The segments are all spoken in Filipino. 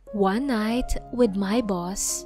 One Night with My Boss.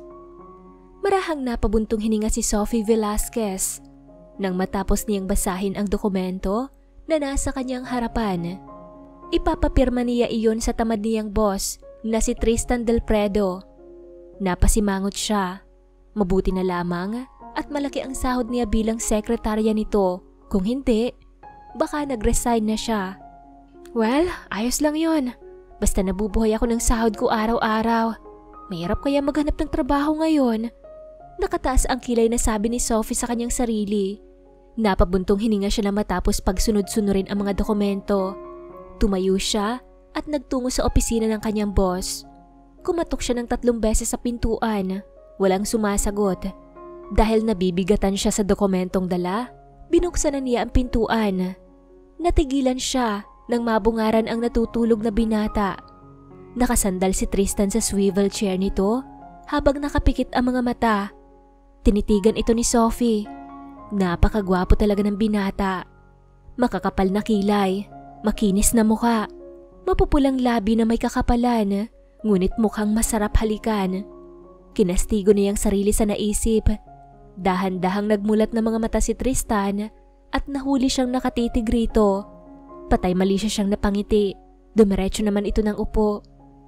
Marahang napabuntong hininga si Sophie Velasquez nang matapos niyang basahin ang dokumento na nasa kanyang harapan. Ipapapirma niya iyon sa tamad niyang boss na si Tristan Del Predo. Napasimangot siya. Mabuti na lamang at malaki ang sahod niya bilang sekretarya nito. Kung hindi, baka nag-resign na siya. Well, ayos lang yon. Basta nabubuhay ako ng sahod ko araw-araw. Mahirap kaya maghanap ng trabaho ngayon. Nakataas ang kilay na sabi ni Sophie sa kanyang sarili. Napabuntong hininga siya na matapos pagsunod-sunurin ang mga dokumento. Tumayo siya at nagtungo sa opisina ng kanyang boss. Kumatok siya ng 3 beses sa pintuan. Walang sumasagot. Dahil nabibigatan siya sa dokumentong dala, binuksan na niya ang pintuan. Natigilan siya nang mabungaran ang natutulog na binata. Nakasandal si Tristan sa swivel chair nito habang nakapikit ang mga mata. Tinitigan ito ni Sophie. Napakagwapo talaga ng binata. Makakapal na kilay, makinis na mukha, mapupulang labi na may kakapalan, ngunit mukhang masarap halikan. Kinastigo niyang sarili sa naisip. Dahan-dahang nagmulat ng mga mata si Tristan at nahuli siyang nakatitig rito. Patay mali siyang napangiti. Dumiretso naman ito ng upo.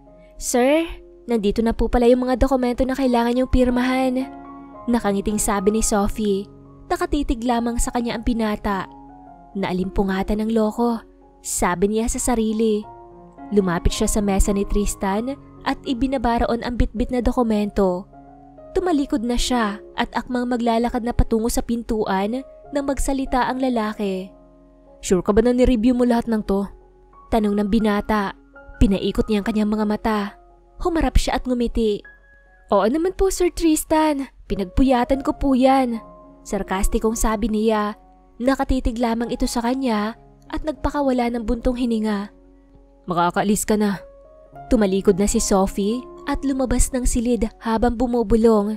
Sir, nandito na po pala yung mga dokumento na kailangan niyong pirmahan. Nakangiting sabi ni Sophie. Nakatitig lamang sa kanya ang binata. Naalimpungatan ng loko, sabi niya sa sarili. Lumapit siya sa mesa ni Tristan at ibinabaraon ang bitbit na dokumento. Tumalikod na siya at akmang maglalakad na patungo sa pintuan nang magsalita ang lalaki. Sure ka ba na ni-review mo lahat ng to? Tanong ng binata. Pinaikot niya ang kanyang mga mata. Humarap siya at ngumiti. Oo naman po Sir Tristan, pinagpuyatan ko po yan. Sarkastikong sabi niya. Nakatitig lamang ito sa kanya at nagpakawala ng buntong hininga. Makakaalis ka na. Tumalikod na si Sophie at lumabas ng silid habang bumubulong.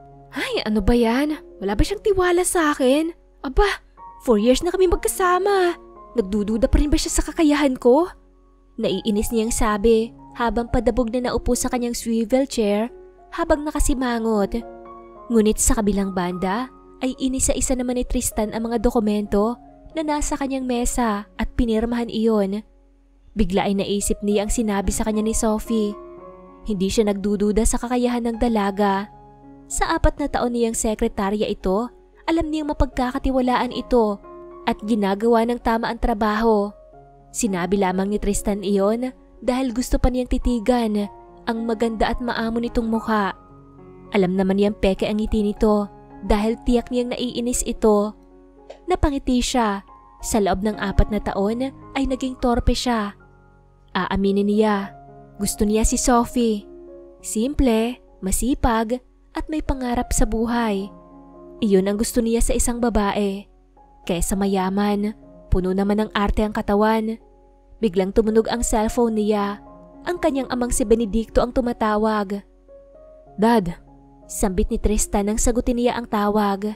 Ay, ano ba yan? Wala ba siyang tiwala sa akin? Aba, 4 years na kami magkasama. Nagdududa pa rin ba siya sa kakayahan ko? Naiinis niyang sabi habang padabog na naupo sa kanyang swivel chair habang nakasimangot. Ngunit sa kabilang banda ay inisa-isa naman ni Tristan ang mga dokumento na nasa kanyang mesa at pinirmahan iyon. Bigla ay naisip niya ang sinabi sa kanya ni Sophie. Hindi siya nagdududa sa kakayahan ng dalaga. Sa 4 na taon niyang sekretarya ito, alam niyang mapagkakatiwalaan ito at ginagawa ng tama ang trabaho. Sinabi lamang ni Tristan iyon dahil gusto pa niyang titigan ang maganda at maamo nitong mukha. Alam naman niyang peke ang ngiti nito dahil tiyak niyang naiinis ito. Napangiti siya. Sa loob ng 4 na taon ay naging torpe siya. Aaminin niya, gusto niya si Sophie. Simple, masipag at may pangarap sa buhay. Iyon ang gusto niya sa isang babae. Kaysa mayaman, puno naman ng arte ang katawan. Biglang tumunog ang cellphone niya. Ang kanyang amang si Benedicto ang tumatawag. Dad, sambit ni Tristan nang sagutin niya ang tawag.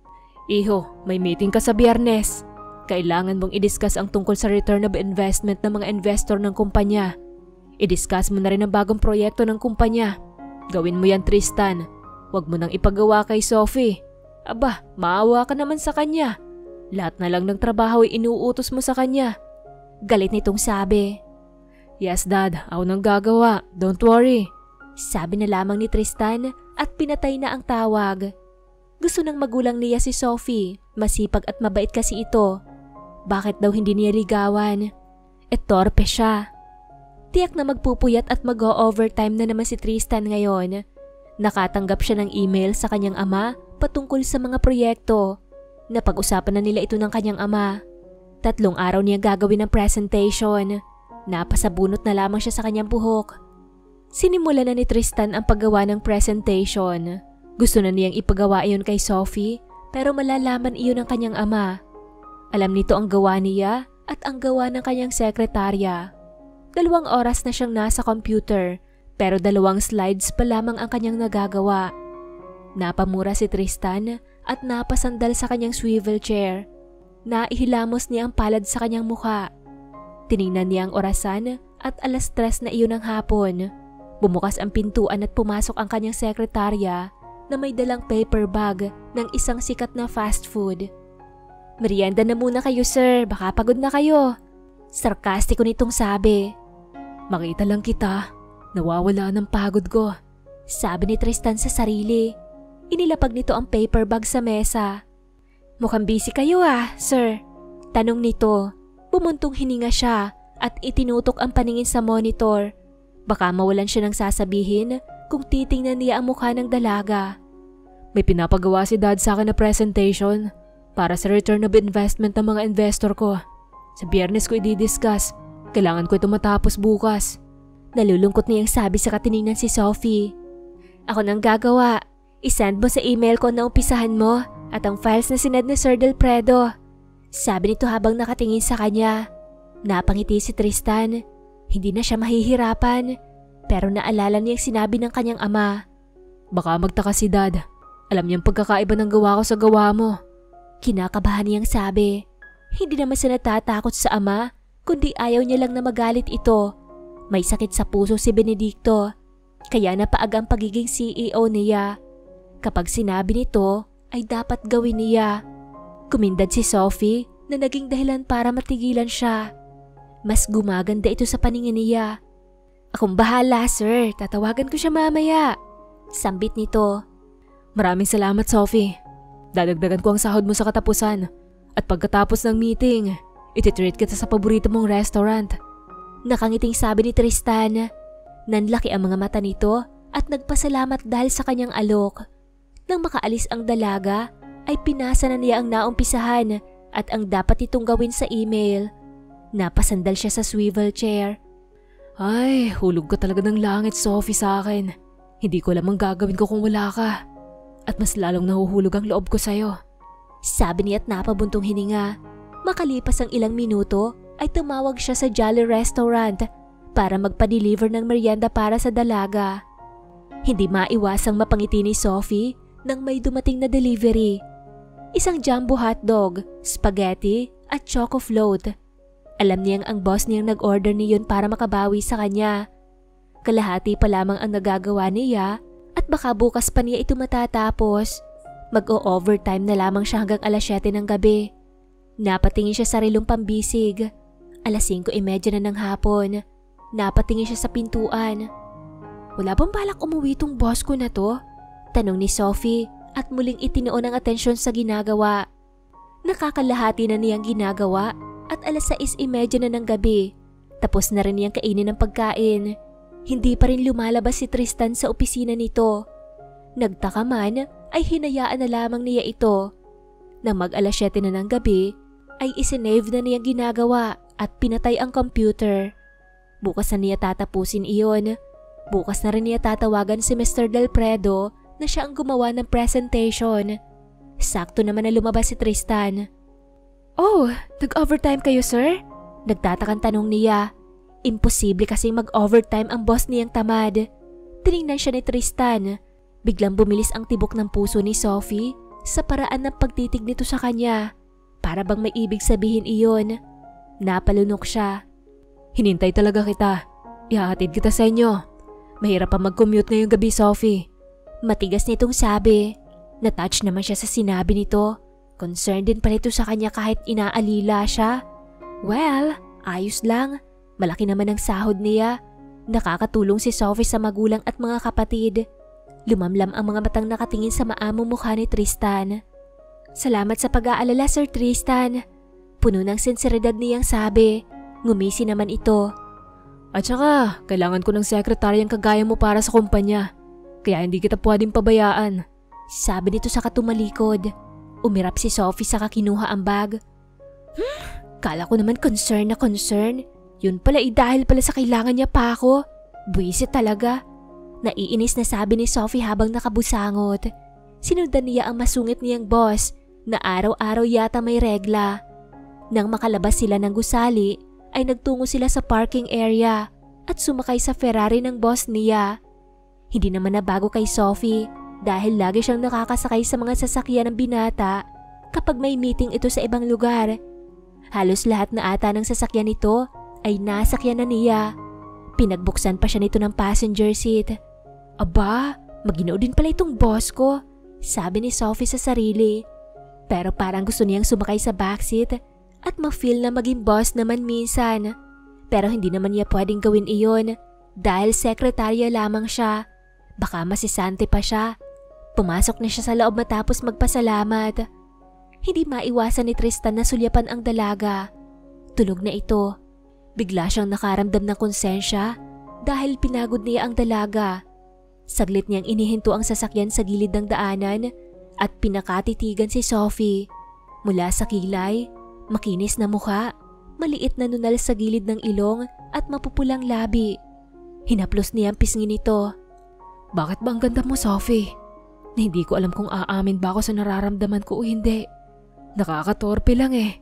Iho, may meeting ka sa Biyernes. Kailangan mong i-discuss ang tungkol sa return of investment ng mga investor ng kumpanya. I-discuss mo na rin ang bagong proyekto ng kumpanya. Gawin mo yan, Tristan. Huwag mo nang ipagawa kay Sophie. Aba, maawa ka naman sa kanya. Lahat na lang ng trabaho ay inuutos mo sa kanya. Galit nitong sabi. Yes, Dad. Ako nang gagawa. Don't worry. Sabi na lamang ni Tristan at pinatay na ang tawag. Gusto ng magulang niya si Sophie. Masipag at mabait kasi ito. Bakit daw hindi niya ligawan? Torpe siya. Tiyak na magpupuyat at mag-o-overtime na naman si Tristan ngayon. Nakatanggap siya ng email sa kanyang ama patungkol sa mga proyekto. Napag-usapan na nila ito ng kanyang ama. 3 araw niya gagawin ng presentation. Napasabunot na lamang siya sa kanyang buhok. Sinimula na ni Tristan ang paggawa ng presentation. Gusto na niyang ipagawa iyon kay Sophie pero malalaman iyon ng kanyang ama. Alam nito ang gawa niya at ang gawa ng kanyang sekretarya. 2 oras na siyang nasa computer pero 2 slides pa lamang ang kanyang nagagawa. Napamura si Tristan at napasandal sa kanyang swivel chair. Naihilamos niya ang palad sa kanyang mukha. Tiningnan niya ang orasan at 3:00 na iyon ng hapon. Bumukas ang pintuan at pumasok ang kanyang sekretarya na may dalang paper bag ng isang sikat na fast food. "Merienda na muna kayo, sir. Baka pagod na kayo." Sarkastiko nitong sabi. "Makita lang kita. Nawawala ng pagod ko," sabi ni Tristan sa sarili. Inilapag nito ang paper bag sa mesa. "Mukhang busy kayo sir." Tanong nito. Bumuntong hininga siya at itinutok ang paningin sa monitor. Baka mawalan siya ng sasabihin kung titingnan niya ang mukha ng dalaga. "May pinapagawa si Dad sa akin na presentation para sa return of investment ng mga investor ko. Sa Biyernes ko i-discuss. Kailangan ko ito matapos bukas." Nalulungkot niyang sabi sa katiningnan si Sophie. "Ako nang gagawa. I-send mo sa email ko na umpisahan mo at ang files na sined ni Sir Del Predo," sabi nito habang nakatingin sa kanya. Napangiti si Tristan. Hindi na siya mahihirapan, pero naalala niyang sinabi ng kanyang ama. "Baka magtaka si Dad. Alam niyang pagkakaiba ng gawa ko sa gawa mo." Kinakabahan niyang sabi. Hindi naman siya natatakot sa ama, kundi ayaw niya lang na magalit ito. May sakit sa puso si Benedicto, kaya napaag ang pagiging CEO niya. Kapag sinabi nito, ay dapat gawin niya. Kumindad si Sophie na naging dahilan para matigilan siya. Mas gumaganda ito sa paningin niya. "Akong bahala, sir. Tatawagan ko siya mamaya," sambit nito. "Maraming salamat, Sophie. Dadagdagan ko ang sahod mo sa katapusan. At pagkatapos ng meeting, ititreat kita sa paborito mong restaurant." Nakangiting sabi ni Tristan. Nanlaki ang mga mata nito at nagpasalamat dahil sa kanyang alok. Nang makaalis ang dalaga, ay pinasa na niya ang naumpisahan at ang dapat itong gawin sa email. Napasandal siya sa swivel chair. "Ay, hulog ka talaga ng langit, Sophie, sa akin. Hindi ko alam ang gagawin ko kung wala ka. At mas lalong nahuhulog ang loob ko sa'yo," sabi niya at napabuntong hininga. Makalipas ang ilang minuto, ay tumawag siya sa Jolly Restaurant para magpa-deliver ng merienda para sa dalaga. Hindi maiwasang mapangiti ni Sophie nang may dumating na delivery. Isang jumbo hotdog, spaghetti at choco float. Alam niyang ang boss niyang nag-order niyon para makabawi sa kanya. Kalahati pa lamang ang nagagawa niya at baka bukas pa niya ito matatapos. Mag-o-overtime na lamang siya hanggang alas 7 ng gabi. Napatingin siya sa relong pambisig. Alas 5:30 na ng hapon. Napatingin siya sa pintuan. "Wala bang balak umuwi tong boss ko na to?" Tanong ni Sophie at muling itinoon ang atensyon sa ginagawa. Nakakalahati na niyang ginagawa at alas 6:30 na ng gabi. Tapos na rin niyang kainin ng pagkain. Hindi pa rin lumalabas si Tristan sa opisina nito. Nagtaka man ay hinayaan na lamang niya ito. Nang mag-alas 7 na ng gabi ay isinave na niyang ginagawa at pinatay ang computer. Bukas na niya tatapusin iyon. Bukas na rin niya tatawagan si Mr. Del Predo na siya ang gumawa ng presentation. Sakto naman na lumabas si Tristan. "Oh, nag-overtime kayo, sir?" Nagtatakang tanong niya. Imposible kasing mag-overtime ang boss niyang tamad. Tiningnan siya ni Tristan. Biglang bumilis ang tibok ng puso ni Sophie sa paraan ng pagtitig nito sa kanya. Para bang may ibig sabihin iyon. Napalunok siya. "Hinintay talaga kita. Ihahatid kita sa inyo. Mahirap pa mag-commute ngayong gabi, Sophie." Matigas nitong sabi. Natouch naman siya sa sinabi nito. Concerned din pala ito sa kanya kahit inaalila siya. Well, ayos lang. Malaki naman ang sahod niya. Nakakatulong si Sophie sa magulang at mga kapatid. Lumamlam ang mga matang nakatingin sa maamong mukha ni Tristan. "Salamat sa pag-aalala, Sir Tristan." Puno ng sinseridad niyang sabi. Ngumisi naman ito. "At saka, kailangan ko ng sekretaryang kagaya mo para sa kumpanya. Kaya hindi kita pwedeng pabayaan," sabi nito sa katumalikod. Umirap si Sophie saka kinuha ang bag. Kala ko naman concern na concern. Yun pala dahil pala sa kailangan niya pa ako. Buwisit talaga. Naiinis na sabi ni Sophie habang nakabusangot. Sinundan niya ang masungit niyang boss na araw-araw yata may regla. Nang makalabas sila ng gusali, ay nagtungo sila sa parking area at sumakay sa Ferrari ng boss niya. Hindi naman nabago kay Sophie dahil lagi siyang nakakasakay sa mga sasakyan ng binata kapag may meeting ito sa ibang lugar. Halos lahat na ata ng sasakyan nito ay nasakyan na niya. Pinagbuksan pa siya nito ng passenger seat. Aba, maginoo din pala itong boss ko, sabi ni Sophie sa sarili. Pero parang gusto niyang sumakay sa backseat at ma-feel na maging boss naman minsan. Pero hindi naman niya pwedeng gawin iyon dahil sekretarya lamang siya. Baka masisante pa siya. Pumasok na siya sa loob matapos magpasalamat. Hindi maiwasan ni Tristan na sulyapan ang dalaga. Tulog na ito. Bigla siyang nakaramdam ng konsensya dahil pinagod niya ang dalaga. Saglit niyang inihinto ang sasakyan sa gilid ng daanan at pinakatitigan si Sophie. Mula sa kilay, makinis na mukha, maliit na nunal sa gilid ng ilong at mapupulang labi. Hinaplos niya ang pisngi nito. Bakit ba ang ganda mo, Sophie? Hindi ko alam kung aamin ba ako sa nararamdaman ko o hindi. Nakakatorpe lang eh.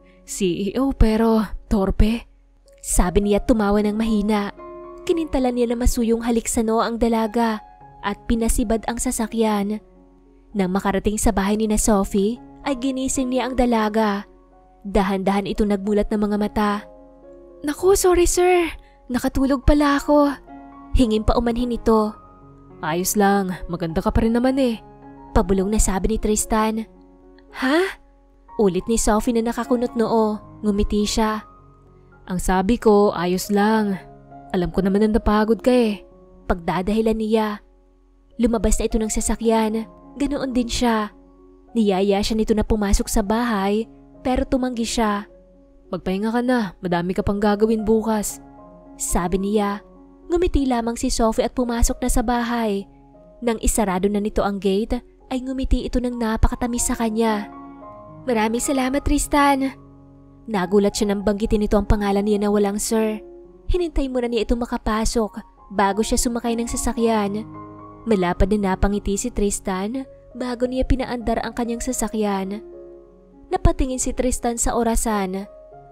CEO pero torpe. Sabi niya at tumawa ng mahina. Kinintalan niya na masuyong halik sa noo ang dalaga at pinasibad ang sasakyan. Nang makarating sa bahay ni na Sophie, ay ginising niya ang dalaga. Dahan-dahan ito nagmulat ng mga mata. Naku, sorry sir. Nakatulog pala ako. Hingin pa umanhin ito. Ayos lang, maganda ka pa rin naman eh. Pabulong na sabi ni Tristan. Ha? Ulit ni Sophie na nakakunot noo. Ngumiti siya. Ang sabi ko, ayos lang. Alam ko naman na napagod ka eh. Pagdadahilan niya. Lumabas na ito ng sasakyan. Ganoon din siya. Niyaya siya nito na pumasok sa bahay pero tumanggi siya. Magpahinga ka na, madami ka pang gagawin bukas. Sabi niya. Ngumiti lamang si Sophie at pumasok na sa bahay. Nang isarado na nito ang gate, ay ngumiti ito ng napakatamis sa kanya. Maraming salamat, Tristan. Nagulat siya nang banggitin nito ang pangalan niya na walang sir. Hinintay muna niya itong makapasok bago siya sumakay ng sasakyan. Malapad na napangiti si Tristan bago niya pinaandar ang kanyang sasakyan. Napatingin si Tristan sa orasan.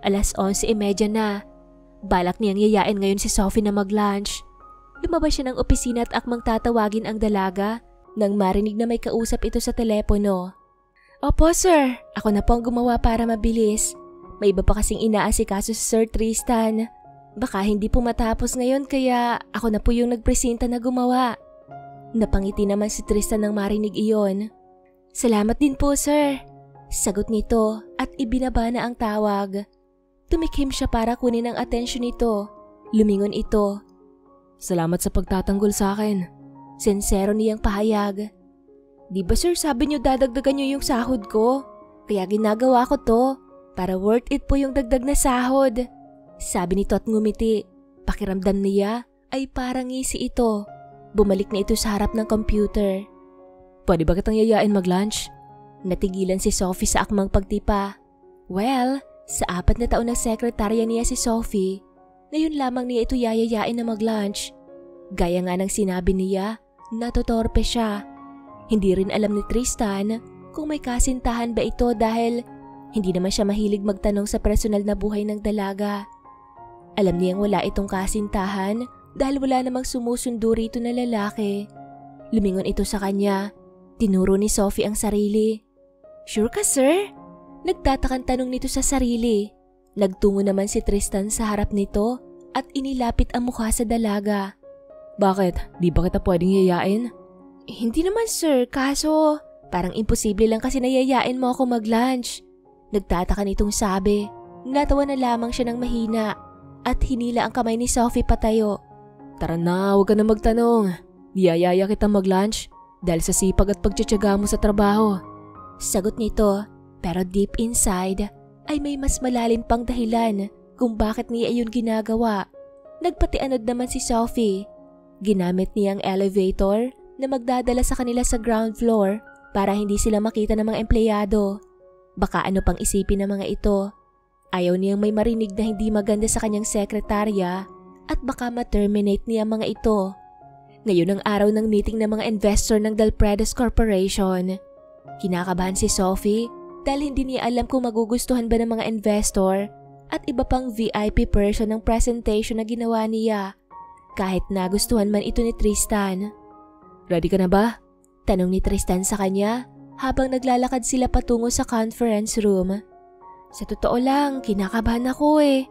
11:30 na. Balak niyang yayain ngayon si Sophie na mag-lunch. Lumabas siya ng opisina at akmang tatawagin ang dalaga nang marinig na may kausap ito sa telepono. Opo sir, ako na po ang gumawa para mabilis. May iba pa kasing inaasikaso si Sir Tristan. Baka hindi po matapos ngayon kaya ako na po yung nagpresenta na gumawa. Napangiti naman si Tristan nang marinig iyon. Salamat din po sir. Sagot nito at ibinaba na ang tawag. Tumikim siya para kunin ang atensyon nito. Lumingon ito. Salamat sa pagtatanggol sa akin. Sensero niyang pahayag. Di ba sir sabi niyo dadagdagan niyo yung sahod ko? Kaya ginagawa ko to. Para worth it po yung dagdag na sahod. Sabi nito at ngumiti. Pakiramdam niya ay parang ngisi ito. Bumalik na ito sa harap ng computer. Pwede ba kitang yayain mag-lunch? Natigilan si Sophie sa akmang pagtipa. Well, sa 4 na taon na sekretarya niya si Sophie, ngayon lamang niya ito yayayain na mag-lunch. Gaya nga ng sinabi niya, natotorpe siya. Hindi rin alam ni Tristan kung may kasintahan ba ito dahil hindi naman siya mahilig magtanong sa personal na buhay ng dalaga. Alam niyang wala itong kasintahan dahil wala namang sumusundo rito na lalaki. Lumingon ito sa kanya. Tinuro ni Sophie ang sarili. Sure ka sir? Nagtatakang tanong nito sa sarili. Nagtungo naman si Tristan sa harap nito at inilapit ang mukha sa dalaga. Bakit? Di ba kita pwedeng yayain? Hindi naman sir, kaso parang imposible lang kasi nayayain mo ako mag-lunch. Nagtataka nitong sabi. Natawa na lamang siya ng mahina at hinila ang kamay ni Sophie patayo. Tara na, huwag ka na magtanong. Niyayaya kita mag-lunch dahil sa sipag at pagtsatsaga mo sa trabaho. Sagot nito, pero deep inside ay may mas malalim pang dahilan kung bakit niya iyon ginagawa. Nagpatianod naman si Sophie. Ginamit niya ang elevator na magdadala sa kanila sa ground floor para hindi sila makita ng mga empleyado. Baka ano pang isipin ng mga ito. Ayaw niyang may marinig na hindi maganda sa kanyang sekretarya at baka ma-terminate niya mga ito. Ngayon ang araw ng meeting ng mga investor ng Dalpredes Corporation. Kinakabahan si Sophie dahil hindi niya alam kung magugustuhan ba ng mga investor at iba pang VIP person ng presentation na ginawa niya. Kahit nagustuhan man ito ni Tristan. Ready ka na ba? Tanong ni Tristan sa kanya habang naglalakad sila patungo sa conference room. Sa totoo lang, kinakabahan ako eh.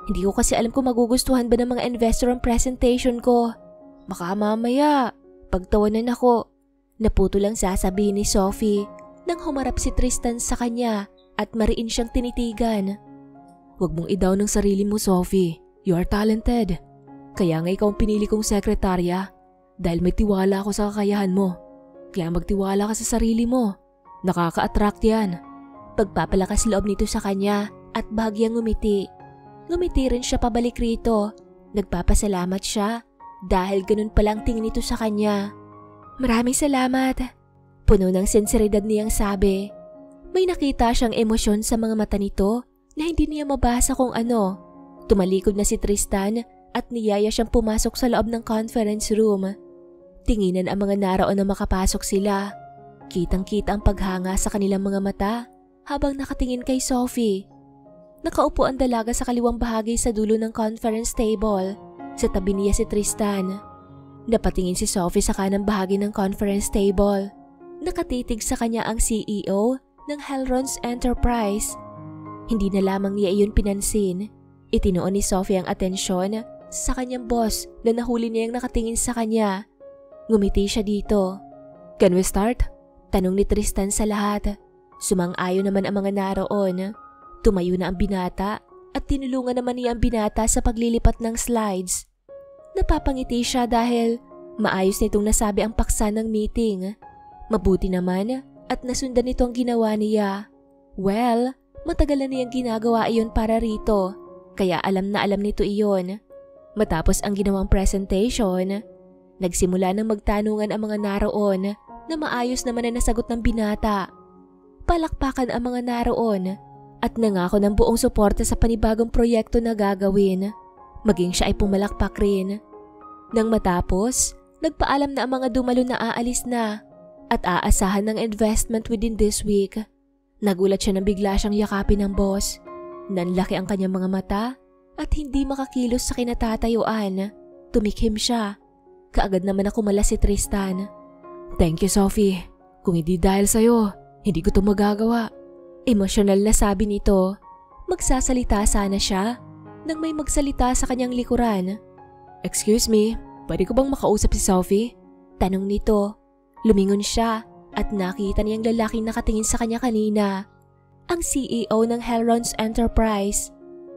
Hindi ko kasi alam kung magugustuhan ba ng mga investor ang presentation ko. Baka mamaya, pagtawanan ako. Naputo lang sasabihin ni Sophie nang humarap si Tristan sa kanya at mariin siyang tinitigan. Huwag mong i-down ng sarili mo, Sophie. You are talented. Kaya nga ikaw ang pinili kong sekretarya dahil may tiwala ako sa kakayahan mo. Kaya magtiwala ka sa sarili mo. Nakaka-attract yan. Pagpapalakas loob nito sa kanya at bahagyang ngumiti. Ngumiti rin siya pabalik rito. Nagpapasalamat siya dahil ganun palang tingin nito sa kanya. Maraming salamat. Puno ng sinseridad niyang sabi. May nakita siyang emosyon sa mga mata nito na hindi niya mabasa kung ano. Tumalikod na si Tristan at niyaya siyang pumasok sa loob ng conference room. Tinginan ang mga naroon na makapasok sila. Kitang-kita ang paghanga sa kanilang mga mata habang nakatingin kay Sophie. Nakaupo ang dalaga sa kaliwang bahagi sa dulo ng conference table. Sa tabi niya si Tristan. Napatingin si Sophie sa kanang bahagi ng conference table. Nakatitig sa kanya ang CEO ng Helron's Enterprise. Hindi na lamang niya iyon pinansin. Itinuon ni Sophie ang atensyon sa kanyang boss na nahuli niyang nakatingin sa kanya. Ngumiti siya dito. Can we start? Tanong ni Tristan sa lahat. Sumang-ayon naman ang mga naroon. Tumayo na ang binata at tinulungan naman niya ang binata sa paglilipat ng slides. Napapangiti siya dahil maayos nitong nasabi ang paksa ng meeting. Mabuti naman at nasundan nito ang ginawa niya. Well, matagal na niyang ginagawa iyon para rito, kaya alam na alam nito iyon. Matapos ang ginawang presentation, nagsimula ng magtanungan ang mga naroon na maayos naman na nasagot ng binata. Palakpakan ang mga naroon at nangako ng buong suporta sa panibagong proyekto na gagawin. Maging siya ay pumalakpak rin. Nang matapos, nagpaalam na ang mga dumalo na aalis na at aasahan ng investment within this week. Nagulat siya nang bigla siyang yakapin ng boss. Nanlaki ang kanyang mga mata at hindi makakilos sa kinatatayuan. Tumikhim siya. Kaagad naman ako mala si Tristan. Thank you, Sophie. Kung hindi dahil sa'yo, hindi ko ito magagawa. Emosyonal na sabi nito. Magsasalita sana siya nang may magsalita sa kanyang likuran. Excuse me, pwede ko bang makausap si Sophie? Tanong nito. Lumingon siya at nakita niyang lalaking nakatingin sa kanya kanina. Ang CEO ng Helron's Enterprise.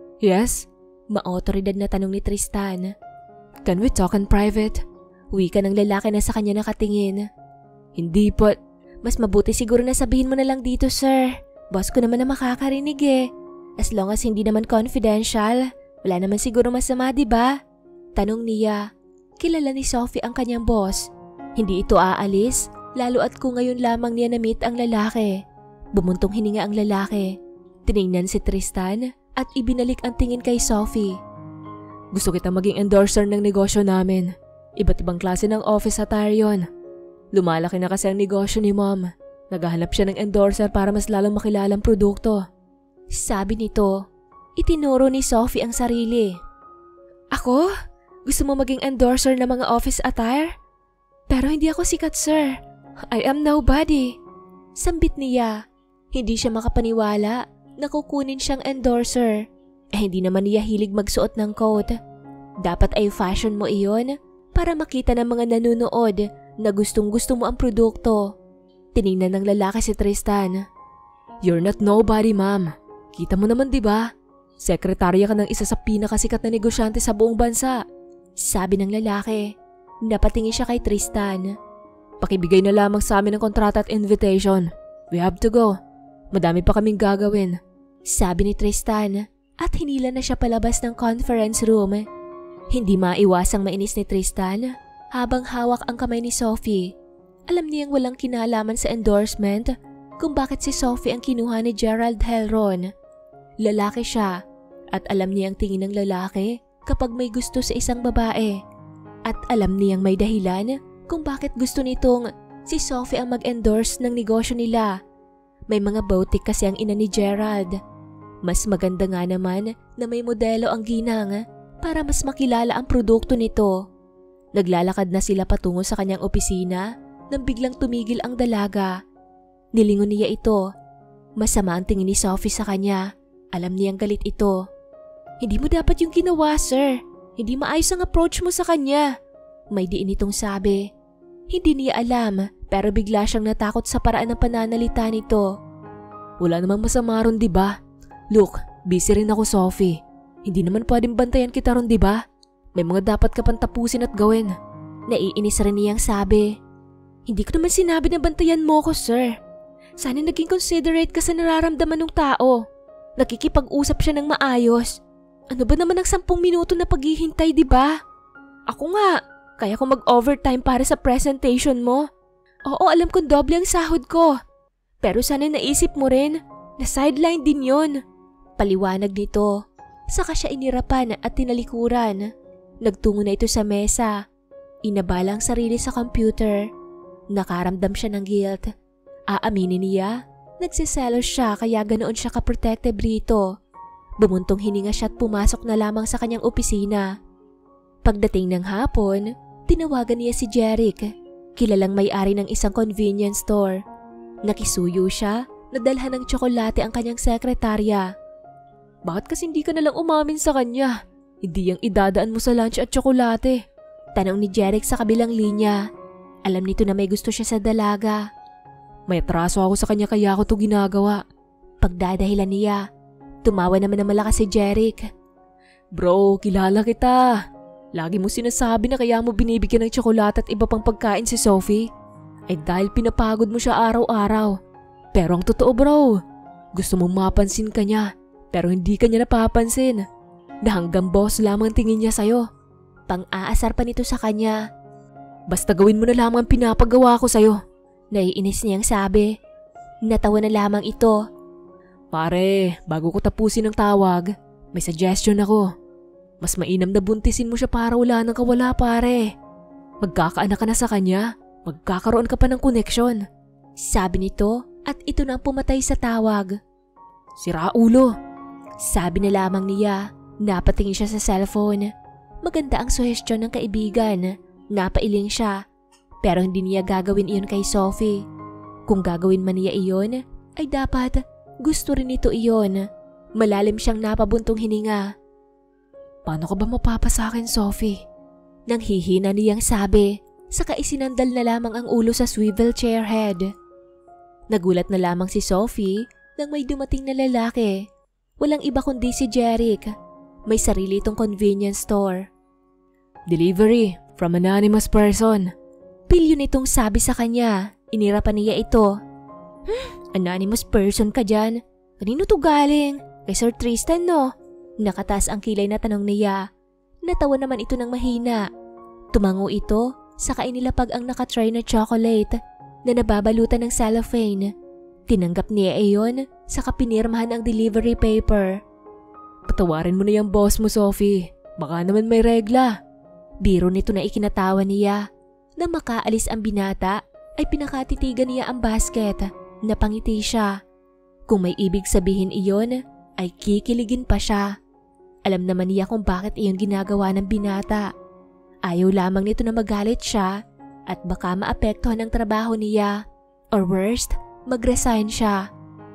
Yes? Maotoridad na tanong ni Tristan. Can we talk in private? Wika ng lalaki na sa kanya nakatingin. Hindi po. Mas mabuti siguro na sabihin mo na lang dito, sir. Boss ko naman na makakarinig eh. As long as hindi naman confidential, wala naman siguro masama, diba? Tanong niya. Kilala ni Sophie ang kanyang boss. Hindi ito aalis, lalo at kung ngayon lamang niya na-meet ang lalaki. Bumuntong hininga ang lalaki. Tiningnan si Tristan at ibinalik ang tingin kay Sophie. Gusto kitang maging endorser ng negosyo namin. Iba't ibang klase ng office attire yon. Lumalaki na kasi ang negosyo ni Mom. Naghahanap siya ng endorser para mas lalong makilala ang produkto. Sabi nito. Itinuro ni Sophie ang sarili. Ako? Gusto mo maging endorser ng mga office attire? Pero hindi ako sikat, sir. I am nobody. Sambit niya. Hindi siya makapaniwala na kukunin siyang endorser. Hindi naman niya hilig magsuot ng coat. Dapat ay fashion mo iyon para makita ng mga nanunood na gustong-gusto mo ang produkto. Tiningnan ng lalaki si Tristan. You're not nobody, ma'am. Kita mo naman, diba? Sekretarya ka ng isa sa pinakasikat na negosyante sa buong bansa. Sabi ng lalaki. Napatingin siya kay Tristan. Pakibigay na lamang sa amin ng kontrata at invitation. We have to go. Madami pa kaming gagawin. Sabi ni Tristan at hinila na siya palabas ng conference room. Hindi maiwasang mainis ni Tristan habang hawak ang kamay ni Sophie. Alam niyang walang kinalaman sa endorsement kung bakit si Sophie ang kinuha ni Gerald Helron. Lalaki siya at alam niyang tingin ng lalaki kapag may gusto sa isang babae. At alam niyang may dahilan kung bakit gusto nitong si Sophie ang mag-endorse ng negosyo nila. May mga boutique kasi ang ina ni Gerald. Mas maganda nga naman na may modelo ang ginang para mas makilala ang produkto nito. Naglalakad na sila patungo sa kanyang opisina nang biglang tumigil ang dalaga. Nilingon niya ito. Masama ang tingin ni Sophie sa kanya. Alam niyang galit ito. Hindi mo dapat yung ginawa, sir. Hindi maayos ang approach mo sa kanya. May diin itong sabi. Hindi niya alam pero bigla siyang natakot sa paraan ng pananalita nito. Wala namang masama ron, diba? Look, busy rin ako, Sophie. Hindi naman pwedeng bantayan kita ron, diba? May mga dapat ka pang tapusin at gawin. Naiinis rin niyang sabi. Hindi ko naman sinabi na bantayan mo ko, sir. Sana naging considerate ka sa nararamdaman ng tao. Nakikipag-usap siya ng maayos. Ano ba naman ang 10 minuto na paghihintay, diba? Ako nga, kaya ko mag-overtime para sa presentation mo. Oo, alam kong doble ang sahod ko. Pero sana naisip mo rin na sideline din yon. Paliwanag nito. Saka siya inirapan at tinalikuran. Nagtungo na ito sa mesa. Inabala ang sarili sa computer. Nakaramdam siya ng guilt. Aaminin niya, nagsiselos siya kaya ganoon siya ka-protective rito. Bumuntong hininga siya at pumasok na lamang sa kanyang opisina. Pagdating ng hapon, tinawagan niya si Jeric, kilalang may-ari ng isang convenience store. Nakisuyo siya, nadalhan ng tsokolate ang kanyang sekretarya. Bakit kasi hindi ka nalang umamin sa kanya? Hindi yung idadaan mo sa lunch at tsokolate. Tanong ni Jeric sa kabilang linya. Alam nito na may gusto siya sa dalaga. May atraso ako sa kanya kaya ako to ginagawa. Pagdadahilan niya. Tumawa naman na malakas si Jeric. Bro, kilala kita. Lagi mo sinasabi na kaya mo binibigyan ng tsokolate at iba pang pagkain si Sophie. Ay dahil pinapagod mo siya araw-araw. Pero ang totoo bro, gusto mong mapansin ka niya pero hindi ka niya napapansin. Na hanggang boss lamang tingin niya sa'yo. Pang-aasar pa nito sa kanya. Basta gawin mo na lamang ang pinapagawa ko sa'yo. Naiinis niyang sabi. Natawa na lamang ito. Pare, bago ko tapusin ang tawag, may suggestion ako. Mas mainam na buntisin mo siya para wala nang kawala pare. Magkakaanak ka na sa kanya, magkakaroon ka pa ng koneksyon. Sabi nito at ito na ang pumatay sa tawag. Sira ulo. Sabi na lamang niya, napatingin siya sa cellphone. Maganda ang suhestyon ng kaibigan, napailing siya. Pero hindi niya gagawin iyon kay Sophie. Kung gagawin man niya iyon, ay dapat gusto rin ito iyon. Malalim siyang napabuntong hininga. Paano ka ba mapapa sa akin, Sophie? Nang hihina niyang sabi, saka isinandal na lamang ang ulo sa swivel chair head. Nagulat na lamang si Sophie nang may dumating na lalaki. Walang iba kundi si Jeric. May sarili itong convenience store. Delivery from anonymous person. Pilyo nitong sabi sa kanya. Inirapan niya ito. Anonymous person ka dyan? Kanino to galing? Kay Sir Tristan no? Nakataas ang kilay na tanong niya. Natawa naman ito ng mahina. Tumango ito, saka inilapag ang nakatry na chocolate na nababalutan ng cellophane. Tinanggap niya iyon, saka pinirmahan ang delivery paper. Patawarin mo na yung boss mo, Sophie. Baka naman may regla. Biro nito na ikinatawa niya. Nang makaalis ang binata, ay pinakatitigan niya ang basket. Napangiti siya. Kung may ibig sabihin iyon, ay kikiligin pa siya. Alam naman niya kung bakit iyon ginagawa ng binata. Ayaw lamang nito na magalit siya at baka maapektuhan ang trabaho niya. Or worst, mag-resign siya.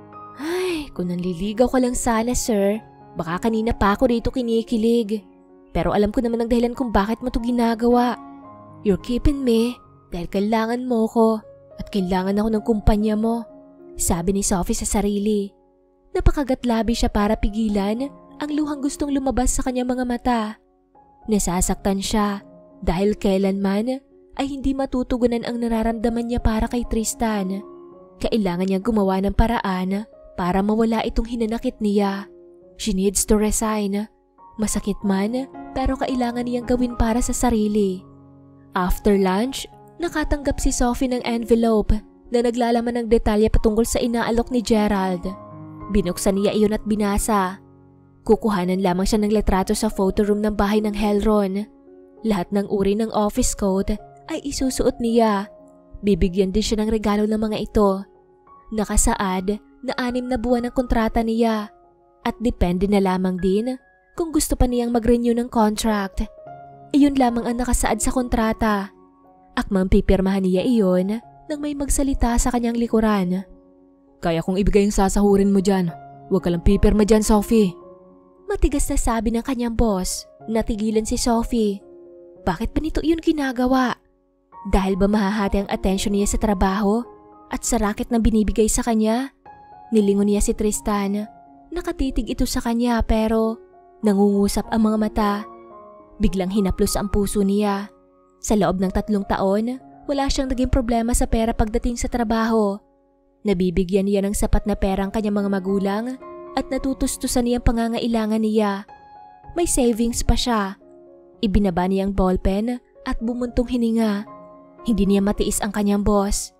Ay, kung nanliligaw ka lang sana, sir, baka kanina pa ako rito kinikilig. Pero alam ko naman ang dahilan kung bakit mo to ginagawa. You're keeping me dahil kailangan mo ko at kailangan ako ng kumpanya mo. Sabi ni Sophie sa sarili. Napakagatlabi siya para pigilan ang luhang gustong lumabas sa kanyang mga mata. Nasasaktan siya dahil kailanman ay hindi matutugunan ang nararamdaman niya para kay Tristan. Kailangan niya gumawa ng paraan para mawala itong hinanakit niya. She needs to resign. Masakit man, pero kailangan niyang gawin para sa sarili. After lunch, nakatanggap si Sophie ng envelope na naglalaman ng detalye patungkol sa inaalok ni Gerald. Binuksan niya iyon at binasa. Kukuhanan lamang siya ng litrato sa photo room ng bahay ng Helron. Lahat ng uri ng office coat ay isusuot niya. Bibigyan din siya ng regalo ng mga ito. Nakasaad na 6 na buwan ang kontrata niya at depende na lamang din kung gusto pa niyang mag-renew ng contract. Iyon lamang ang nakasaad sa kontrata. Akmang pipirmahan niya iyon nang may magsalita sa kanyang likuran. Kaya kong ibigay ang sasahurin mo dyan. Huwag ka lang pipirma dyan, Sophie. Matigas na sabi ng kanyang boss. Natigilan si Sophie. Bakit ba nito yun ginagawa? Dahil ba mahahati ang atensyon niya sa trabaho at sa racket na binibigay sa kanya? Nilingon niya si Tristan. Nakatitig ito sa kanya pero nangungusap ang mga mata. Biglang hinaplos ang puso niya. Sa loob ng 3 taon, wala siyang naging problema sa pera pagdating sa trabaho. Nabibigyan niya ng sapat na pera ang kanyang mga magulang at natutustusan niya ang pangangailangan niya. May savings pa siya. Ibinaba niya ang ballpen at bumuntong hininga. Hindi niya matiis ang kanyang boss.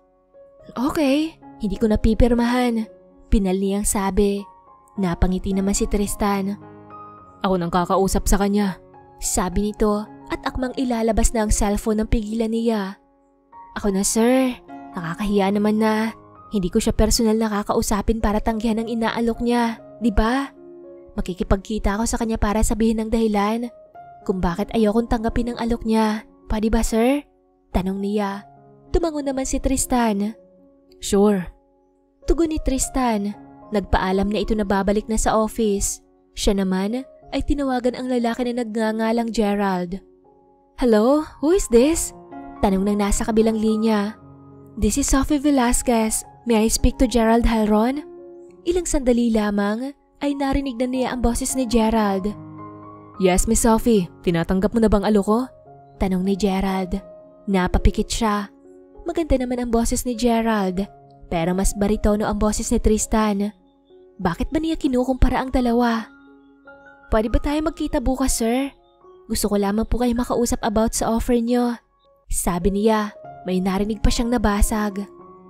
Okay, hindi ko napipirmahan. Pinal niyang sabi. Napangiti naman si Tristan. Ako nang kakausap sa kanya. Sabi nito at akmang ilalabas na ang cellphone ng pigilan niya. Ako na sir, nakakahiya naman na. Hindi ko siya personal nakakausapin para tanggihan ang inaalok niya, di ba? Makikipagkita ako sa kanya para sabihin ng dahilan kung bakit ayokong tanggapin ang alok niya. Pwede ba sir? Tanong niya. Tumango naman si Tristan. Sure. Tugon ni Tristan. Nagpaalam na ito na babalik na sa office. Siya naman ay tinawagan ang lalaki na nagngangalang Gerald. Hello, who is this? Tanong ng nasa kabilang linya. This is Sophie Velasquez. May I speak to Gerald Halron? Ilang sandali lamang ay narinig na niya ang boses ni Gerald. Yes, Miss Sophie. Tinatanggap mo na bang alok ko? Tanong ni Gerald. Napapikit siya. Maganda naman ang boses ni Gerald, pero mas baritono ang boses ni Tristan. Bakit ba niya kinukumpara ang dalawa? Pwede ba tayo magkita bukas, sir? Gusto ko lamang po kayo makausap about sa offer niyo. Sabi niya, may narinig pa siyang nabasag.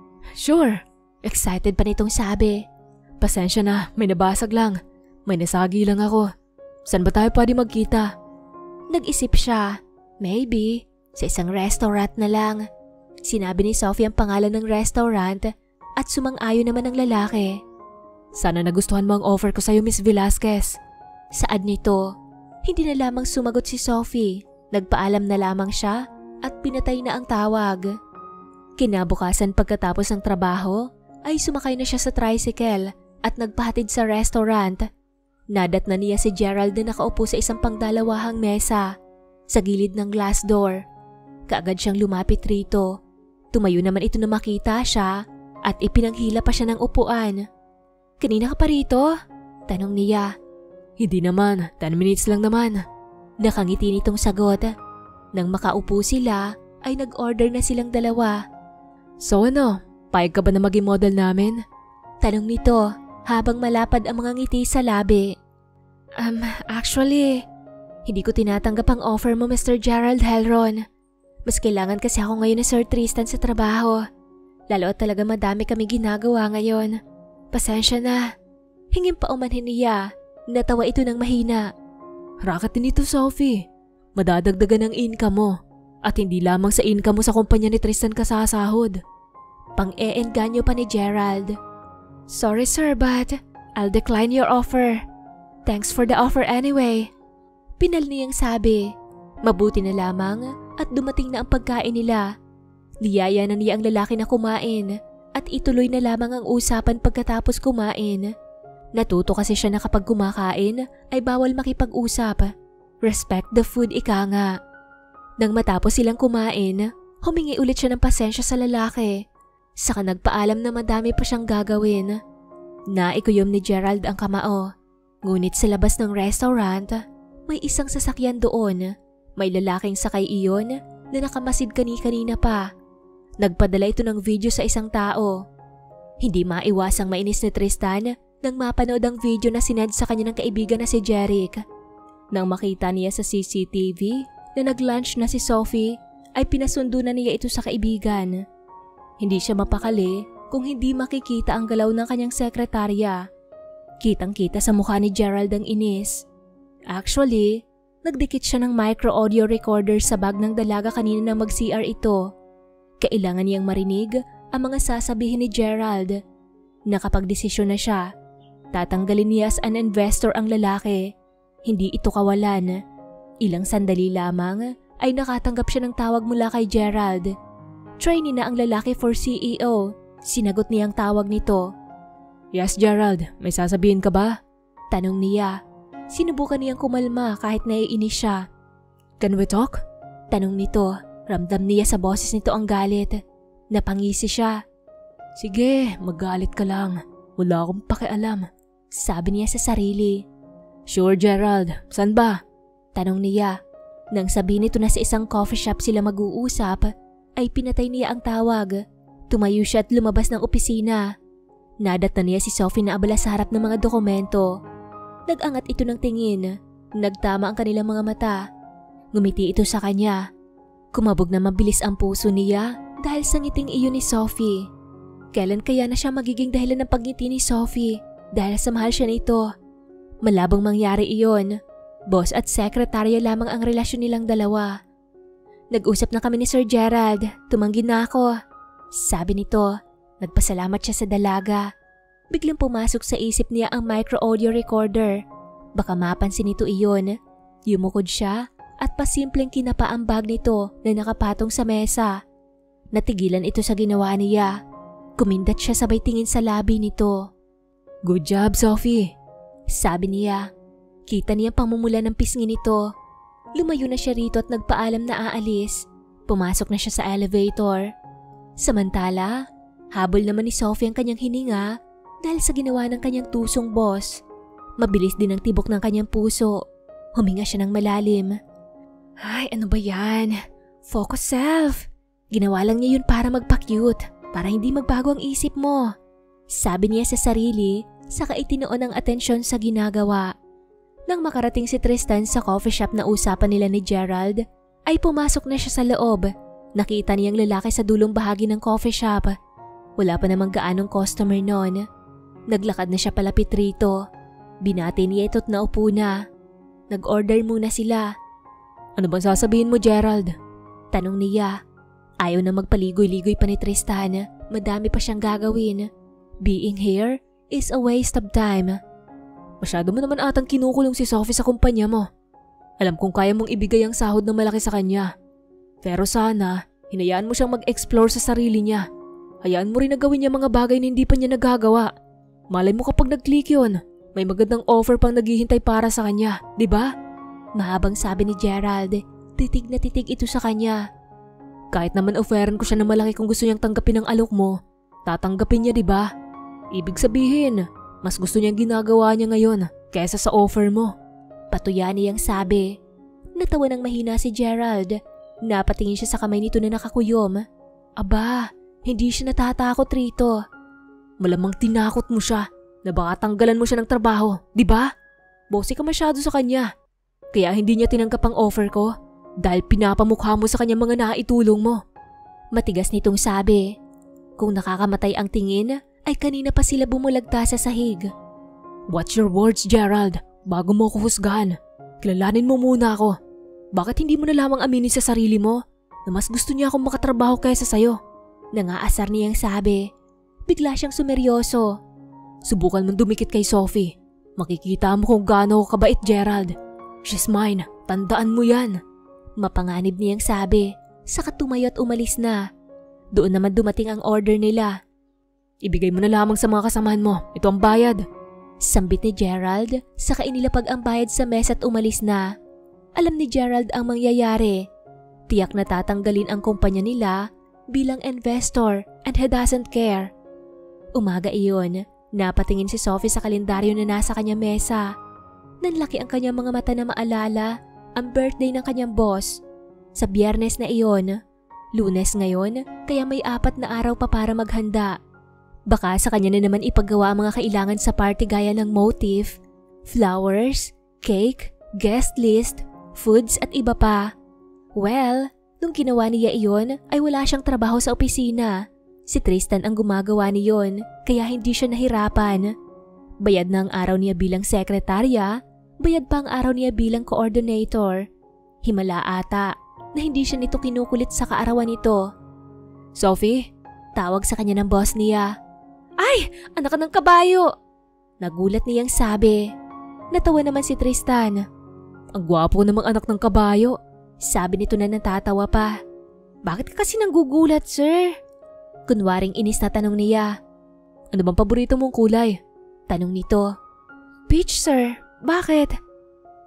Sure. Excited pa nitong sabi. Pasensya na, may nabasag lang. May nasagi lang ako. Saan ba tayo pwede magkita? Nag-isip siya. Maybe, sa isang restaurant na lang. Sinabi ni Sophie ang pangalan ng restaurant at sumang-ayon naman ang lalaki. Sana nagustuhan mo ang offer ko sa'yo, Miss Velasquez. Saad nito, hindi na lamang sumagot si Sophie. Nagpaalam na lamang siya at pinatay na ang tawag. Kinabukasan pagkatapos ng trabaho ay sumakay na siya sa tricycle at nagpahatid sa restaurant. Nadatnan niya si Gerald na nakaupo sa isang pangdalawahang mesa sa gilid ng glass door. Kaagad siyang lumapit rito. Tumayo naman ito na makita siya at ipinanghila pa siya ng upuan. Kanina ka pa rito? Tanong niya. Hindi naman, 10 minutes lang naman. Nakangiti nitong sagot. Nang makaupo sila ay nag-order na silang dalawa. So ano, payag ka ba na maging model namin? Tanong nito habang malapad ang mga ngiti sa labi. Actually, hindi ko tinatanggap ang offer mo, Mr. Gerald Halron. Mas kailangan kasi ako ngayon ni Sir Tristan sa trabaho. Lalo at talaga madami kami ginagawa ngayon. Pasensya na. Hingin pa umanhin niya. Natawa ito ng mahina. Racket din ito, Sophie. Madadagdagan ang income mo. At hindi lamang sa income mo sa kumpanya ni Tristan ka sasahod. Pang-e-engganyo pa ni Gerald. Sorry sir, but I'll decline your offer. Thanks for the offer anyway. Pinal niyang sabi. Mabuti na lamang at dumating na ang pagkain nila. Niyaya na niya ang lalaki na kumain at ituloy na lamang ang usapan pagkatapos kumain. Natuto kasi siya na kapag kumakain ay bawal makipag-usap. Respect the food, ika nga. Nang matapos silang kumain, humingi ulit siya ng pasensya sa lalaki. Saka nagpaalam na madami pa siyang gagawin. Naikuyom ni Gerald ang kamao. Ngunit sa labas ng restaurant, may isang sasakyan doon. May lalaking sakay iyon na nakamasid kani-kanina pa. Nagpadala ito ng video sa isang tao. Hindi maiwasang mainis ni Tristan nang mapanood ang video na sinend sa kanya ng kaibigan na si Jeric. Nang makita niya sa CCTV na nag-lunch na si Sophie, ay pinasundo na niya ito sa kaibigan. Hindi siya mapakali kung hindi makikita ang galaw ng kanyang sekretarya. Kitang-kita sa mukha ni Gerald ang inis. Actually, nagdikit siya ng micro-audio recorder sa bag ng dalaga kanina nang mag-CR ito. Kailangan niyang marinig ang mga sasabihin ni Gerald. Nakapagdesisyon na siya. Tatanggalin niya as an investor ang lalaki. Hindi ito kawalan. Ilang sandali lamang ay nakatanggap siya ng tawag mula kay Gerald. Trainee na ang lalaki for CEO. Sinagot niya ang tawag nito. Yes, Gerald. May sasabihin ka ba? Tanong niya. Sinubukan niyang kumalma kahit naiinis siya. "Can we talk?" Tanong nito. Ramdam niya sa boses nito ang galit. Napangisi siya. "Sige, magalit ka lang. Wala akong pakialam," sabi niya sa sarili. "Sure, Gerald. Saan ba?" Tanong niya. Nang sabihin nito na sa isang coffee shop sila mag-uusap, ay pinatay niya ang tawag. Tumayo siya at lumabas ng opisina. Nadat na niya si Sophie na abala sa harap ng mga dokumento. Nag-angat ito ng tingin. Nagtama ang kanilang mga mata. Ngumiti ito sa kanya. Kumabog na mabilis ang puso niya dahil sa ngiting iyon ni Sophie. Kailan kaya na siya magiging dahilan ng pagngiti ni Sophie dahil sa mahal siya nito? Malabong mangyari iyon. Boss at sekretarya lamang ang relasyon nilang dalawa. "Nag-usap na kami ni Sir Gerald. Tumanggi na ako," sabi nito. Nagpasalamat siya sa dalaga. Biglang pumasok sa isip niya ang micro-audio recorder. Baka mapansin nito iyon. Yumukod siya at pasimpleng kinapa ang bag nito na nakapatong sa mesa. Natigilan ito sa ginawa niya. Kumindat siya sabay tingin sa labi nito. "Good job, Sophie," sabi niya. Kita niya pamumula ng pisngi nito. Lumayo na siya rito at nagpaalam na aalis. Pumasok na siya sa elevator. Samantala, habol naman ni Sophie ang kanyang hininga dahil sa ginawa ng kanyang tusong boss. Mabilis din ang tibok ng kanyang puso. Huminga siya ng malalim. "Ay, ano ba yan? Focus self. Ginawa lang niya yun para magpa-cute, para hindi magbago ang isip mo," sabi niya sa sarili, saka itinoon ang atensyon sa ginagawa. Nang makarating si Tristan sa coffee shop na usapan nila ni Gerald, ay pumasok na siya sa loob. Nakita niyang lalaki sa dulong bahagi ng coffee shop. Wala pa namang gaanong customer noon. Naglakad na siya palapit rito. Binati niya ito't naupo na. Nag-order muna sila. "Ano bang sasabihin mo, Gerald?" Tanong niya. Ayaw na magpaligoy-ligoy pa ni Tristan. Madami pa siyang gagawin. Being here is a waste of time. "Masyado mo naman atang kinukulong si Sophie sa kumpanya mo. Alam kong kaya mong ibigay ang sahod na malaki sa kanya. Pero sana, hinayaan mo siyang mag-explore sa sarili niya. Hayaan mo rin na gawin niya mga bagay na hindi pa niya nagagawa. Malay mo kapag nag-click yun, may magandang offer pang naghihintay para sa kanya, di ba?" Mahabang sabi ni Gerald. Titig na titig ito sa kanya. "Kahit naman offeran ko siya ng malaki kung gusto niyang tanggapin ang alok mo, tatanggapin niya, di ba? Ibig sabihin, mas gusto niyang ginagawa niya ngayon kaysa sa offer mo." Patuya niyang sabi. Natawa ng mahina si Gerald. Napatingin siya sa kamay nito na nakakuyom. Aba, hindi siya natatakot rito. "Malamang tinakot mo siya na baka tanggalan mo siya ng trabaho, di ba? Bossy ka masyado sa kanya. Kaya hindi niya tinanggap ang offer ko dahil pinapamukha mo sa kanya mga naitulong mo." Matigas nitong sabi. Kung nakakamatay ang tingin, ay kanina pa sila bumulagta sa sahig. "Watch your words, Gerald, bago mo ako husgahan. Kilalanin mo muna ako. Bakit hindi mo na lamang aminin sa sarili mo na mas gusto niya akong makatrabaho kaysa sayo?" Nangaasar niyang sabi. Bigla siyang sumeryoso. "Subukan mong dumikit kay Sophie. Makikita mo kung gaano ako kabait, Gerald. She's mine, tandaan mo yan." Mapanganib niyang sabi, saka tumayo at umalis na. Doon naman dumating ang order nila. "Ibigay mo na lamang sa mga kasamahan mo. Ito ang bayad." Sambit ni Gerald, saka inilapag ang bayad sa mesa at umalis na. Alam ni Gerald ang mangyayari. Tiyak na tatanggalin ang kumpanya nila bilang investor and he doesn't care. Umaga iyon, napatingin si Sophie sa kalendaryo na nasa kanyang mesa. Nanlaki ang kanyang mga mata na maalala ang birthday ng kanyang boss. Sa Biyernes na iyon, Lunes ngayon, kaya may 4 na araw pa para maghanda. Baka sa kanya na naman ipagawa ang mga kailangan sa party gaya ng motif, flowers, cake, guest list, foods at iba pa. Well, nung ginawa niya iyon ay wala siyang trabaho sa opisina. Si Tristan ang gumagawa niyon kaya hindi siya nahirapan. Bayad na ang araw niya bilang sekretarya, bayad pa ang araw niya bilang coordinator. Himala ata na hindi siya nito kinukulit sa kaarawan nito. "Sophie?" Tawag sa kanya ng boss niya. "Ay! Anak ka ng kabayo!" Nagulat niyang sabi. Natawa naman si Tristan. "Ang gwapo namang anak ng kabayo," sabi nito na natatawa pa. "Bakit ka kasi nanggugulat, sir?" Kunwaring inis na tanong niya. "Ano bang paborito mong kulay?" Tanong nito. "Peach, sir. Bakit?"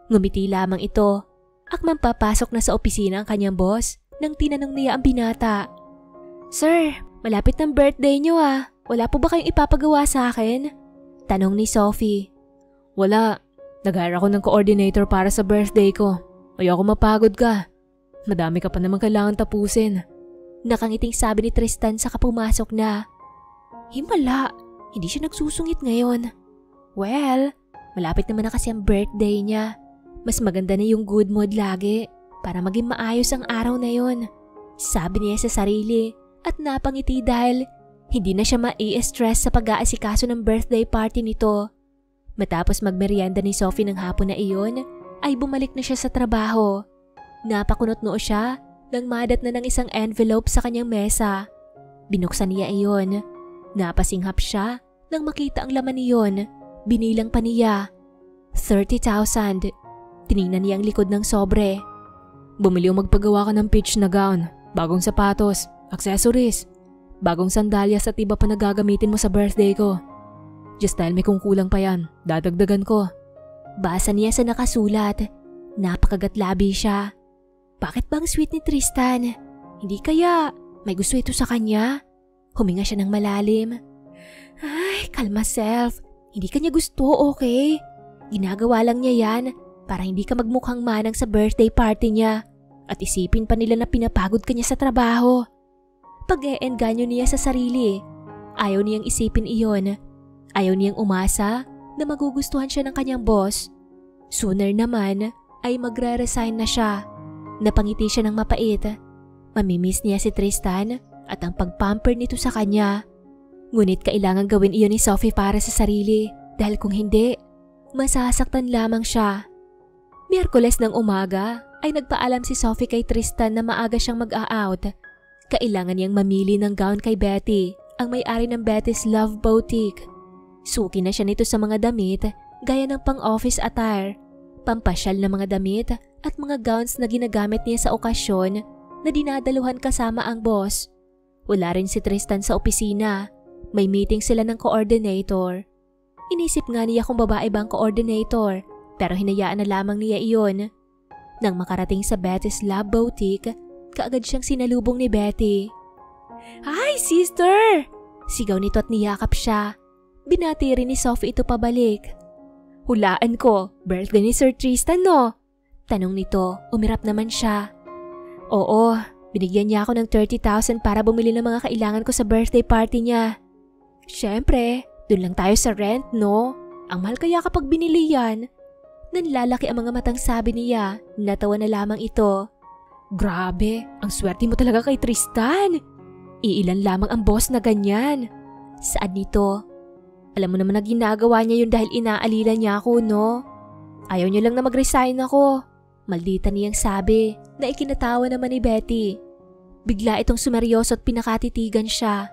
Ngumiti lamang ito. Akmang papasok na sa opisina ang kanyang boss nang tinanong niya ang binata. Sir, malapit ng birthday niyo ah. Wala po ba kayong ipapagawa sa akin? Tanong ni Sophie. Wala. Nag-hire ako ng coordinator para sa birthday ko. Ayoko mapagod ka. Madami ka pa naman kailangan tapusin. Nakangiting sabi ni Tristan saka pumasok na. Himala, hindi siya nagsusungit ngayon. Well, malapit naman na kasi ang birthday niya. Mas maganda na yung good mood lagi para maging maayos ang araw na yon. Sabi niya sa sarili at napangiti dahil hindi na siya mai-stress sa pag-aasikaso ng birthday party nito. Matapos magmerienda ni Sophie ng hapon na iyon, ay bumalik na siya sa trabaho. Napakunot noo siya nang madat na ng isang envelope sa kanyang mesa. Binuksan niya iyon. Napasinghap siya nang makita ang laman niyon. Binilang pa niya. 30,000. Tiningnan niya ang likod ng sobre. Bumili o magpagawa ka ng peach na gown, bagong sapatos, accessories, bagong sandalyas at iba pa na gagamitin mo sa birthday ko. Just dahil may kung kulang pa yan, dadagdagan ko. Basa niya sa nakasulat. Napakagatlabi siya. Bakit bang sweet ni Tristan? Hindi kaya may gusto ito sa kanya? Huminga siya ng malalim. Ay, kalma self. Hindi kanya gusto, okay? Ginagawa lang niya yan para hindi ka magmukhang manang sa birthday party niya at isipin pa nila na pinapagod ka niya sa trabaho. Pag-e-engganyo niya sa sarili. Ayaw niyang isipin iyon. Ayaw niyang umasa na magugustuhan siya ng kanyang boss. Sooner naman ay magre-resign na siya. Napangiti siya ng mapait. Mamimiss niya si Tristan at ang pagpamper nito sa kanya. Ngunit kailangan gawin iyon ni Sophie para sa sarili dahil kung hindi, masasaktan lamang siya. Miyerkules ng umaga ay nagpaalam si Sophie kay Tristan na maaga siyang mag-a-out. Kailangan niyang mamili ng gown kay Betty, ang may-ari ng Betty's Love Boutique. Suki na siya nito sa mga damit gaya ng pang-office attire, pampasyal na mga damit at mga gowns na ginagamit niya sa okasyon na dinadaluhan kasama ang boss. Wala rin si Tristan sa opisina. May meeting sila ng coordinator. Inisip nga niya kung babae ba ang coordinator pero hinayaan na lamang niya iyon. Nang makarating sa Betty's Love Boutique, kaagad siyang sinalubong ni Betty. Hi, sister! Sigaw nito at niyakap siya. Binati rin ni Sophie ito pabalik. Hulaan ko, birthday ni Sir Tristan no? Tanong nito, umirap naman siya. Oo, binigyan niya ako ng 30,000 para bumili ng mga kailangan ko sa birthday party niya. Siyempre, dun lang tayo sa rent no? Ang mahal kaya kapag binili yan. Nanlalaki ang mga matang sabi niya, natawa na lamang ito. Grabe, ang swerte mo talaga kay Tristan. Iilan lamang ang boss na ganyan. Saan nito? Alam mo naman na ginagawa niya yun dahil inaalila niya ako, no? Ayaw niya lang na mag-resign ako. Maldita niyang sabi na ikinatawa naman ni Betty. Bigla itong sumeryoso at pinakatitigan siya.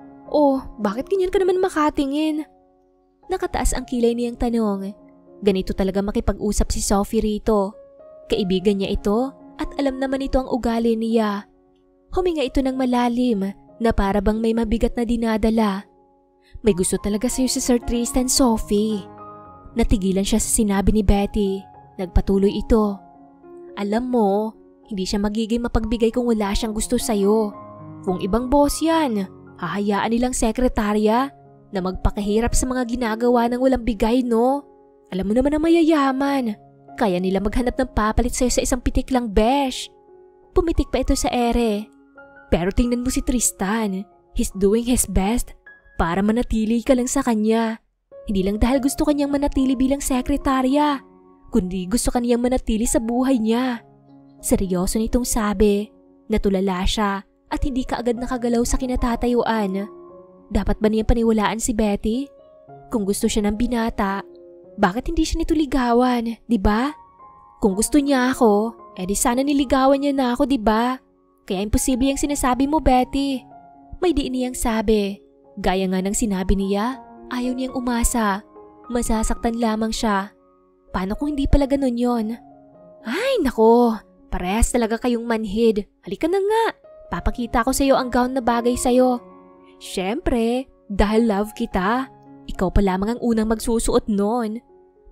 Oh, bakit ganyan ka naman makatingin? Nakataas ang kilay niyang tanong. Ganito talaga makipag-usap si Sophie rito. Kaibigan niya ito at alam naman ito ang ugali niya. Huminga ito ng malalim na para bang may mabigat na dinadala. May gusto talaga sa'yo si Sir Tristan, Sophie. Natigilan siya sa sinabi ni Betty. Nagpatuloy ito. Alam mo, hindi siya magiging mapagbigay kung wala siyang gusto sa'yo. Kung ibang boss yan, hahayaan nilang sekretarya na magpakahirap sa mga ginagawa ng walang bigay, no? Alam mo naman ang mayayaman. Kaya nila maghanap ng papalit sa'yo sa isang pitik lang, besh. Pumitik pa ito sa ere. Pero tingnan mo si Tristan. He's doing his best para manatili ka lang sa kanya. Hindi lang dahil gusto kanyang manatili bilang sekretarya, kundi gusto kanyang manatili sa buhay niya. Seryoso nitong sabi. Natulala siya at hindi kaagad nakagalaw sa kinatatayuan. Dapat ba niyang paniwalaan si Betty? Kung gusto siya ng binata, bakit hindi siya nito ligawan, di ba? Kung gusto niya ako, edi sana niligawan niya na ako, di ba? Kaya imposible yung sinasabi mo, Betty. May di niyang sabi. Gaya nga ng sinabi niya, ayaw niyang umasa. Masasaktan lamang siya. Paano kung hindi pala ganun yon? Ay, nako. Parehas talaga kayong manhid. Halika na nga. Papakita ko sa iyo ang gown na bagay sa iyo. Siyempre, dahil love kita. Ikaw pa lamang ang unang magsusuot noon.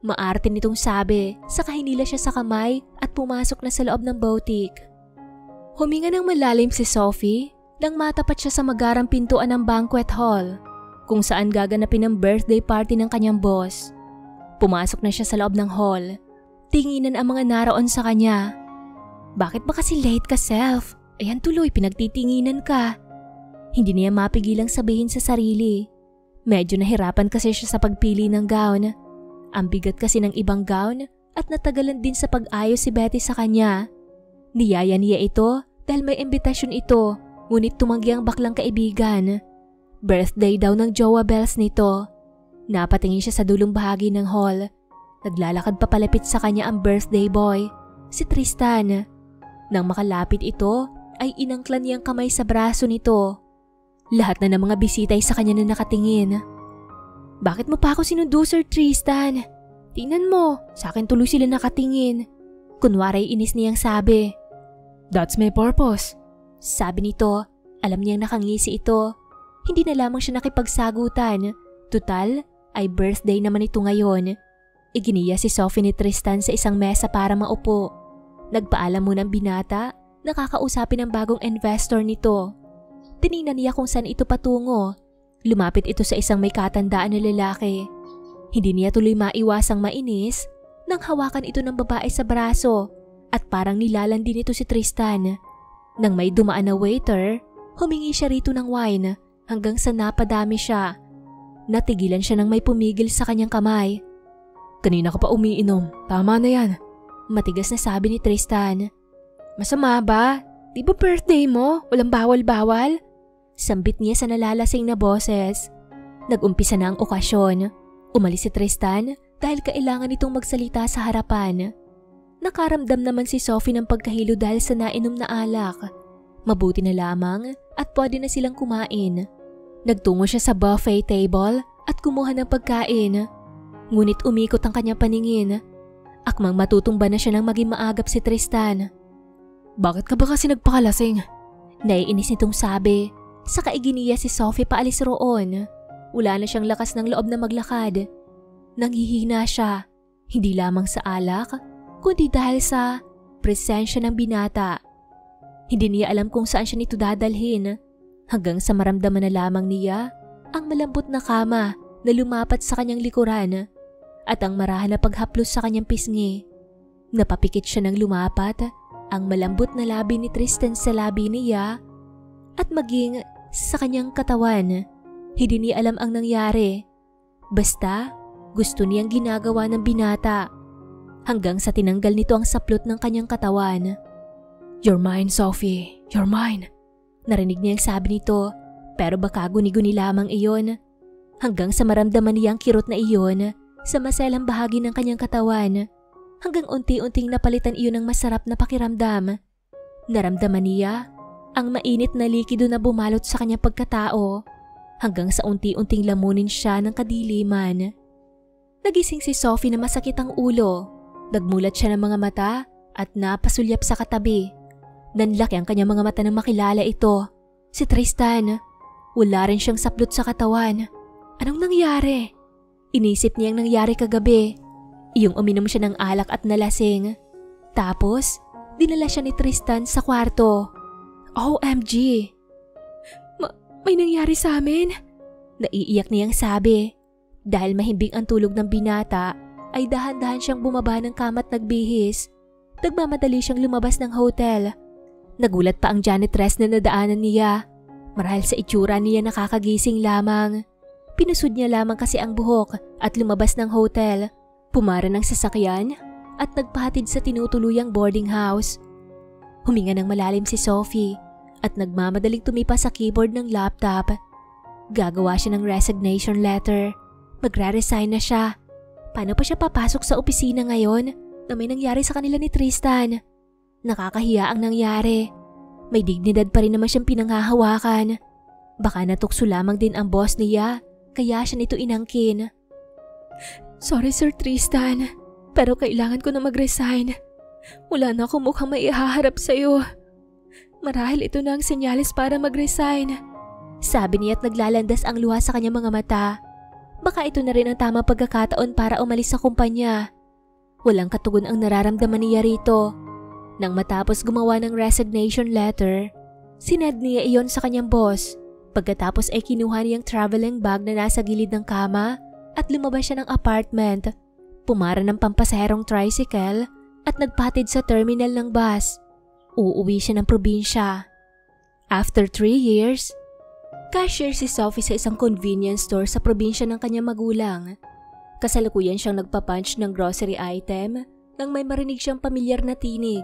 Maarte nitong sabi, saka hinila siya sa kamay at pumasok na sa loob ng boutique. Huminga ng malalim si Sophie nang matapat siya sa magarang pintuan ng banquet hall kung saan gaganapin ang birthday party ng kanyang boss. Pumasok na siya sa loob ng hall. Tinginan ang mga naroon sa kanya. Bakit ba kasi late ka, Self? Ayan tuloy, pinagtitinginan ka. Hindi niya mapigilang sabihin sa sarili. Medyo nahirapan kasi siya sa pagpili ng gown. Ang bigat kasi ng ibang gown at natagalan din sa pag-ayos si Betty sa kanya. Niyaya niya ito dahil may imbitasyon ito, ngunit tumanggi ang baklang kaibigan. Birthday daw ng jowa Bells nito. Napatingin siya sa dulong bahagi ng hall. Naglalakad papalapit sa kanya ang birthday boy, si Tristan. Nang makalapit ito, ay inangklan niyang kamay sa braso nito. Lahat na ng mga bisita ay sa kanya na nakatingin. Bakit mo pa ako sinundo, Sir Tristan? Tingnan mo, sa akin tuloy sila nakatingin. Kunwari inis niyang sabi. That's my purpose. Sabi nito, alam niyang nakangisi ito. Hindi na lamang siya nakipagsagutan. Tutal, ay birthday naman ito ngayon. Iginiya si Sophie ni Tristan sa isang mesa para maupo. Nagpaalam muna ang binata, nakakausapin ang bagong investor nito. Tiningnan niya kung saan ito patungo. Lumapit ito sa isang may katandaan na lalaki. Hindi niya tuloy maiwasang mainis nang hawakan ito ng babae sa braso at parang nilalan din ito si Tristan. Nang may dumaan na waiter, humingi siya rito ng wine hanggang sa napadami siya. Natigilan siya nang may pumigil sa kanyang kamay. Kanina ka pa umiinom, tama na yan. Matigas na sabi ni Tristan. Masama ba? Di ba birthday mo? Walang bawal-bawal? Sambit niya sa nalalasing na boses. Nag-umpisa na ang okasyon. Umalis si Tristan dahil kailangan itong magsalita sa harapan. Nakaramdam naman si Sophie ng pagkahilo dahil sa nainom na alak. Mabuti na lamang at pwede na silang kumain. Nagtungo siya sa buffet table at kumuha ng pagkain. Ngunit umikot ang kanyang paningin. Akmang matutumba na siya nang maging maagap si Tristan. Bakit ka ba kasi nagpakalasing? Naiinis nitong sabi. Saka iginiya si Sophie paalis roon. Wala na siyang lakas ng loob na maglakad. Nanghihina siya, hindi lamang sa alak, kundi dahil sa presensya ng binata. Hindi niya alam kung saan siya nito dadalhin, hanggang sa maramdaman na lamang niya ang malambot na kama na lumapat sa kanyang likuran at ang marahan na paghaplos sa kanyang pisngi. Napapikit siya ng lumapat ang malambot na labi ni Tristan sa labi niya at maging sa kanyang katawan. Hindi niya alam ang nangyari. Basta, gusto niyang ginagawa ng binata. Hanggang sa tinanggal nito ang saplot ng kanyang katawan. You're mine, Sophie. You're mine. Narinig niya ang sabi nito, pero baka guni-guni lamang iyon. Hanggang sa maramdaman niya ang kirot na iyon sa maselang bahagi ng kanyang katawan. Hanggang unti-unting napalitan iyon ng masarap na pakiramdam. Naramdaman niya ang mainit na likido na bumalot sa kanyang pagkatao hanggang sa unti-unting lamunin siya ng kadiliman. Nagising si Sophie na masakit ang ulo. Nagmulat siya ng mga mata at napasulyap sa katabi. Nanlaki ang kanyang mga mata nang makilala ito. Si Tristan. Wala rin siyang saplot sa katawan. Anong nangyari? Inisip niya ang nangyari kagabi. Iyong uminom siya ng alak at nalasing. Tapos, dinala siya ni Tristan sa kwarto. OMG! May nangyari sa amin? Naiiyak niyang sabi. Dahil mahimbing ang tulog ng binata, ay dahan-dahan siyang bumaba ng kama at nagbihis. Nagmamadali siyang lumabas ng hotel. Nagulat pa ang janitress na nadaanan niya. Marahil sa itsura niya nakakagising lamang. Pinusod niya lamang kasi ang buhok at lumabas ng hotel. Pumara ng sasakyan at nagpahatid sa tinutuluyang boarding house. Huminga ng malalim si Sophie at nagmamadaling tumipa sa keyboard ng laptop. Gagawa siya ng resignation letter. Magre-resign na siya. Paano pa siya papasok sa opisina ngayon na may nangyari sa kanila ni Tristan? Nakakahiya ang nangyari. May dignidad pa rin naman siyang pinanghahawakan. Baka natukso lamang din ang boss niya, kaya siya nito inangkin. Sorry Sir Tristan, pero kailangan ko na mag-resign. Wala na akong mukhang maihaharap sa'yo. Marahil ito na ang senyales para mag-resign. Sabi niya at naglalandas ang luha sa kanyang mga mata. Baka ito na rin ang tamang pagkakataon para umalis sa kumpanya. Walang katugon ang nararamdaman niya rito. Nang matapos gumawa ng resignation letter, sinad niya iyon sa kanyang boss. Pagkatapos ay kinuha niyang traveling bag na nasa gilid ng kama at lumabas siya ng apartment. Pumara ng pampasaherong tricycle at nagpatid sa terminal ng bus. Uuwi siya ng probinsya. After 3 years, cashier si Sophie sa isang convenience store sa probinsya ng kanyang magulang. Kasalukuyan siyang nagpapunch ng grocery item nang may marinig siyang pamilyar na tinig.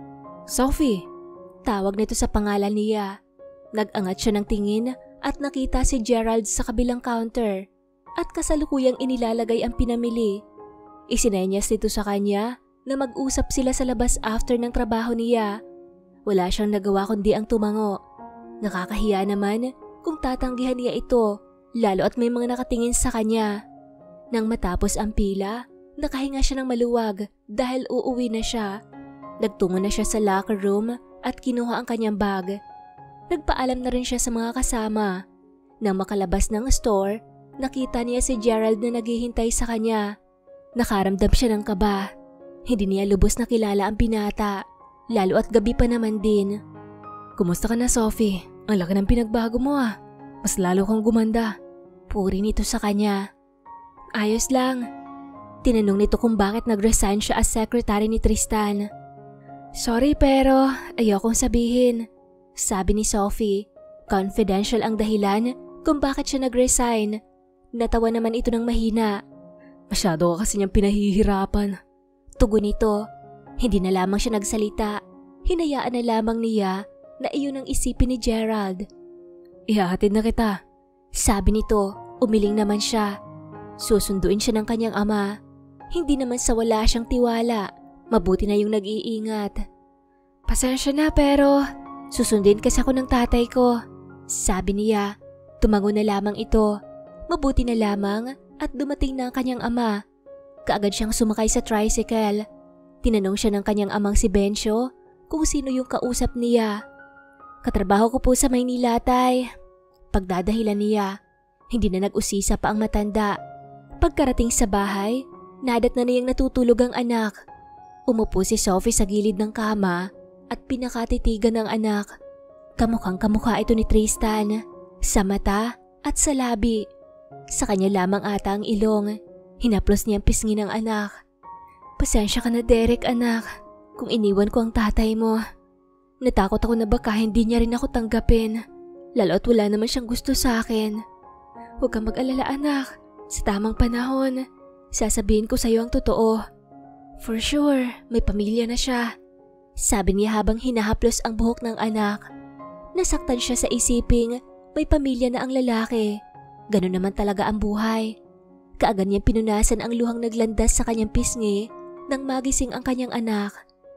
Sophie! Tawag nito sa pangalan niya. Nag-angat siya ng tingin at nakita si Gerald sa kabilang counter at kasalukuyang inilalagay ang pinamili. Isinenyas nito sa kanya na mag-usap sila sa labas after ng trabaho niya. Wala siyang nagawa kundi ang tumango. Nakakahiya naman kung tatanggihan niya ito, lalo at may mga nakatingin sa kanya. Nang matapos ang pila, nakahinga siya ng maluwag dahil uuwi na siya. Nagtungo na siya sa locker room at kinuha ang kanyang bag. Nagpaalam na rin siya sa mga kasama. Nang makalabas ng store, nakita niya si Gerald na naghihintay sa kanya. Nakaramdam siya ng kaba. Hindi niya lubos na kilala ang binata, lalo at gabi pa naman din. Kumusta ka na, Sophie? Ang laki ng pinagbago mo ah. Mas lalo kang gumanda. Puri nito sa kanya. Ayos lang. Tinanong nito kung bakit nag-resign siya as secretary ni Tristan. Sorry pero ayokong sabihin. Sabi ni Sophie, confidential ang dahilan kung bakit siya nag-resign. Natawa naman ito ng mahina. Masyado ka kasi niyang pinahihirapan. Tugon nito, hindi na lamang siya nagsalita. Hinayaan na lamang niya na iyon ang isipin ni Gerald. Ihahatid na kita. Sabi nito, umiling naman siya. Susunduin siya ng kanyang ama. Hindi naman sa wala siyang tiwala. Mabuti na yung nag-iingat. Pasensya na pero susundin kasi ako ng tatay ko. Sabi niya, tumango na lamang ito. Mabuti na lamang at dumating na ang kanyang ama. Kaagad siyang sumakay sa tricycle. Tinanong siya ng kanyang amang si Bencio kung sino yung kausap niya. Katrabaho ko po sa Maynila, tay. Pagdadahilan niya, hindi na nag-usisa pa ang matanda. Pagkarating sa bahay, nadat na niyang natutulog ang anak. Umupo si Sophie sa gilid ng kama at pinakatitigan ng anak. Kamukhang kamukha ito ni Tristan, sa mata at sa labi. Sa kanya lamang ata ang ilong. Hinaplos niya ang pisngi ng anak. Pasensya ka na, Derek, anak, kung iniwan ko ang tatay mo. Natakot ako na baka hindi niya rin ako tanggapin, lalo at wala naman siyang gusto sa akin. Huwag kang mag-alala, anak. Sa tamang panahon, sasabihin ko sa iyo ang totoo. For sure, may pamilya na siya. Sabi niya habang hinahaplos ang buhok ng anak. Nasaktan siya sa isiping may pamilya na ang lalaki. Ganun naman talaga ang buhay. Kaagad niyang pinunasan ang luhang naglandas sa kanyang pisngi nang magising ang kanyang anak.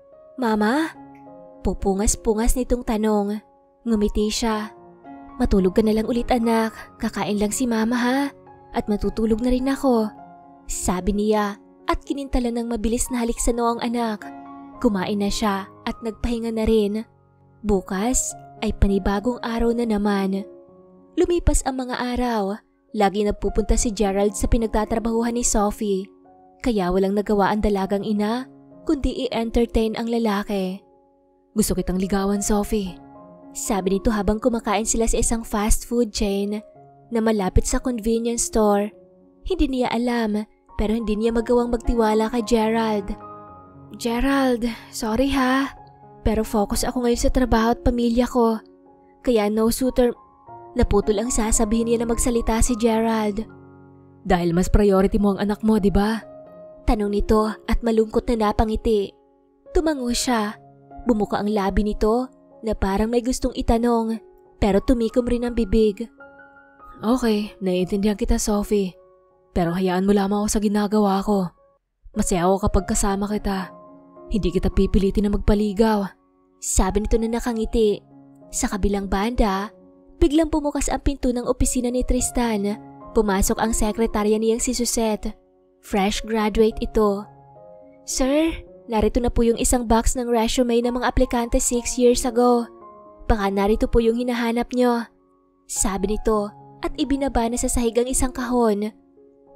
Mama? Pupungas-pungas nitong tanong. Ngumiti siya. Matulog ka na lang ulit, anak. Kakain lang si mama, ha? At matutulog na rin ako. Sabi niya at kinintalan ng mabilis na halik sa noo ang anak. Kumain na siya at nagpahinga na rin. Bukas ay panibagong araw na naman. Lumipas ang mga araw. Lagi nagpupunta si Gerald sa pinagtatrabahuhan ni Sophie. Kaya walang nagawa ang dalagang ina kundi i-entertain ang lalaki. Gusto kitang ligawan, Sophie. Sabi nito habang kumakain sila sa isang fast food chain na malapit sa convenience store. Hindi niya alam pero hindi niya magawang magtiwala kay Gerald. Gerald, sorry ha. Pero focus ako ngayon sa trabaho at pamilya ko. Kaya no suitor. Naputol ang sasabihin niya na magsalita si Gerald. Dahil mas priority mo ang anak mo, di ba? Tanong nito at malungkot na napangiti. Tumango siya. Bumuka ang labi nito na parang may gustong itanong pero tumikom rin ang bibig. Okay, naiintindihan kita, Sophie. Pero hayaan mo lamang ako sa ginagawa ko. Masaya ako kapag kasama kita. Hindi kita pipilitin na magpaligaw. Sabi nito na nakangiti. Sa kabilang banda, biglang bumukas ang pinto ng opisina ni Tristan. Pumasok ang sekretarya niyang si Suzette. Fresh graduate ito. Sir, narito na po yung isang box ng resume ng mga aplikante 6 years ago. Baka narito po yung hinahanap nyo. Sabi nito at ibinaba na sa sahig ang isang kahon.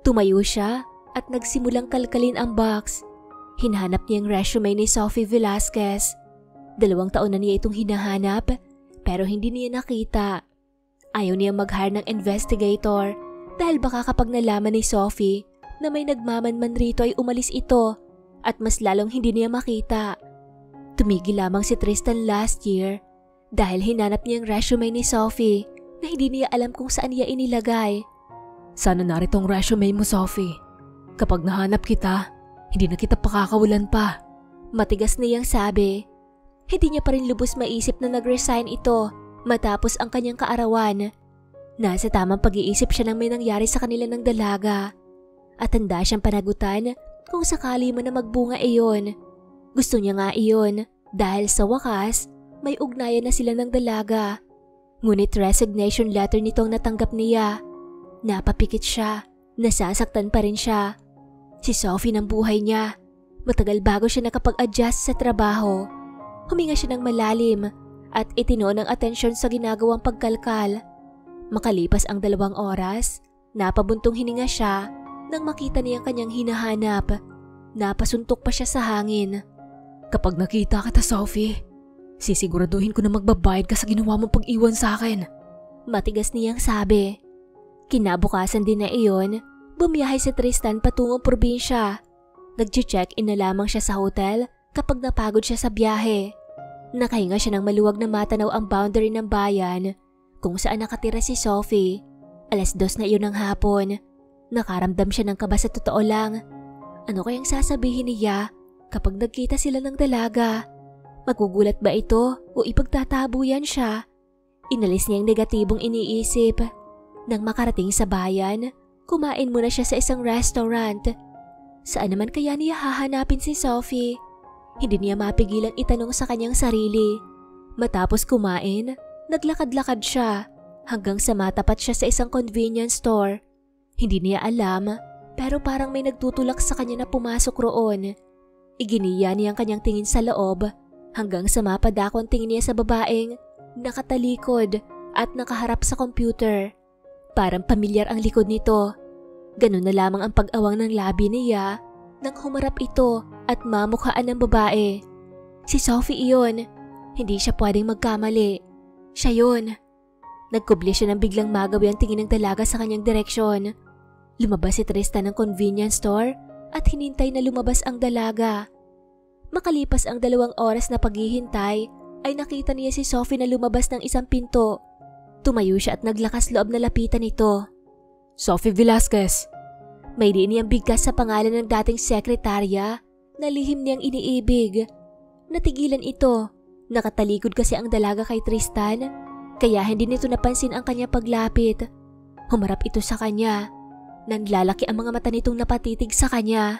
Tumayo siya at nagsimulang kalkalin ang box. Hinahanap niya ang resume ni Sophie Velasquez. 2 taon na niya itong hinahanap pero hindi niya nakita. Ayaw niya mag-hire ng investigator dahil baka kapag nalaman ni Sophie na may nagmamanman rito ay umalis ito at mas lalong hindi niya makita. Tumigil lamang si Tristan last year dahil hinanap niya ang resume ni Sophie na hindi niya alam kung saan niya inilagay. Sana narito ang resume mo, Sophie. Kapag nahanap kita, hindi na kita pakakawalan pa. Matigas niyang sabi. Hindi niya pa rin lubos maisip na nag-resign ito matapos ang kanyang kaarawan. Nasa tamang pag-iisip siya nang may nangyari sa kanila ng dalaga. At handa siyang panagutan kung sakali man na magbunga iyon. Gusto niya nga iyon dahil sa wakas may ugnayan na sila ng dalaga. Ngunit resignation letter nitong natanggap niya. Napapikit siya, nasasaktan pa rin siya. Si Sophie ng buhay niya. Matagal bago siya nakapag-adjust sa trabaho. Huminga siya ng malalim at itinoon ang atensyon sa ginagawang pagkalkal. Makalipas ang 2 oras, napabuntong hininga siya nang makita niya ang kanyang hinahanap. Napasuntok pa siya sa hangin. Kapag nakita kita, Sophie, sisiguraduhin ko na magbabayad ka sa ginawa mong pag-iwan sa akin. Matigas niyang sabi. Kinabukasan din na iyon, bumiyahe si Tristan patungong probinsya. Nag-check-in na lamang siya sa hotel kapag napagod siya sa biyahe. Nakahinga siya ng maluwag na matanaw ang boundary ng bayan kung saan nakatira si Sophie. 2:00 na iyon ng hapon. Nakaramdam siya ng kaba sa totoo lang. Ano kayang sasabihin niya kapag nagkita sila ng dalaga? Magugulat ba ito o ipagtatabuyan siya? Inalis niya ang negatibong iniisip. Nang makarating sa bayan, kumain muna siya sa isang restaurant. Saan naman kaya niya hahanapin si Sophie? Hindi niya mapigilang itanong sa kanyang sarili. Matapos kumain, naglakad-lakad siya hanggang sa matapat siya sa isang convenience store. Hindi niya alam pero parang may nagtutulak sa kanya na pumasok roon. Iginiya niya ang kanyang tingin sa loob hanggang sa mapadako ang tingin niya sa babaeng nakatalikod at nakaharap sa computer. Parang pamilyar ang likod nito. Ganun na lamang ang pag-awang ng labi niya nang humarap ito at mamukhaan ng babae. Si Sophie iyon. Hindi siya pwedeng magkamali. Siya yun. Nagkubli siya nang biglang magawi ang tingin ng dalaga sa kanyang direksyon. Lumabas si Tristan ng convenience store at hinintay na lumabas ang dalaga. Makalipas ang 2 oras na paghihintay ay nakita niya si Sophie na lumabas ng isang pinto. Tumayo siya at naglakas loob na lapitan ito. Sophie Velasquez. May diin niyang bigkas sa pangalan ng dating sekretarya na lihim niyang iniibig. Natigilan ito. Nakatalikod kasi ang dalaga kay Tristan, kaya hindi nito napansin ang kanyang paglapit. Humarap ito sa kanya. Nanlalaki ang mga mata nitong napatitig sa kanya.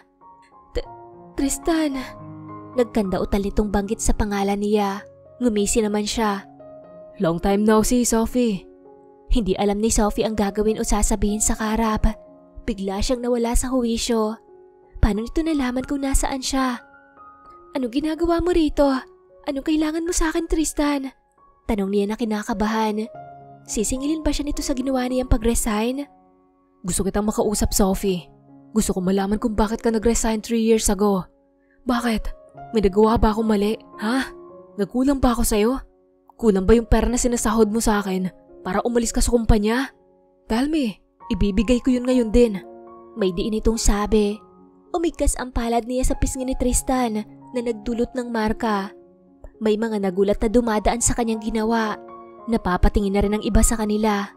Tristan. Nagkanda-utal nitong banggit sa pangalan niya. Ngumisi naman siya. Long time no see, Sophie. Hindi alam ni Sophie ang gagawin o sasabihin sa kaharap. Bigla siyang nawala sa huwisyo. Paano nito nalaman kung nasaan siya? Anong ginagawa mo rito? Anong kailangan mo sa akin, Tristan? Tanong niya na kinakabahan. Sisingilin ba siya nito sa ginawa niyang pag-resign? Gusto kitang makausap, Sophie. Gusto ko malaman kung bakit ka nag-resign 3 years ago. Bakit? May nagawa ba akong mali? Ha? Nagkulang ba ako sa'yo? Kulang ba yung pera na sinasahod mo sa akin para umalis ka sa kumpanya? Tell me, ibibigay ko yun ngayon din. May diin itong sabi. Umigkas ang palad niya sa pisngi ni Tristan na nagdulot ng marka. May mga nagulat na dumadaan sa kanyang ginawa. Napapatingin na rin ang iba sa kanila.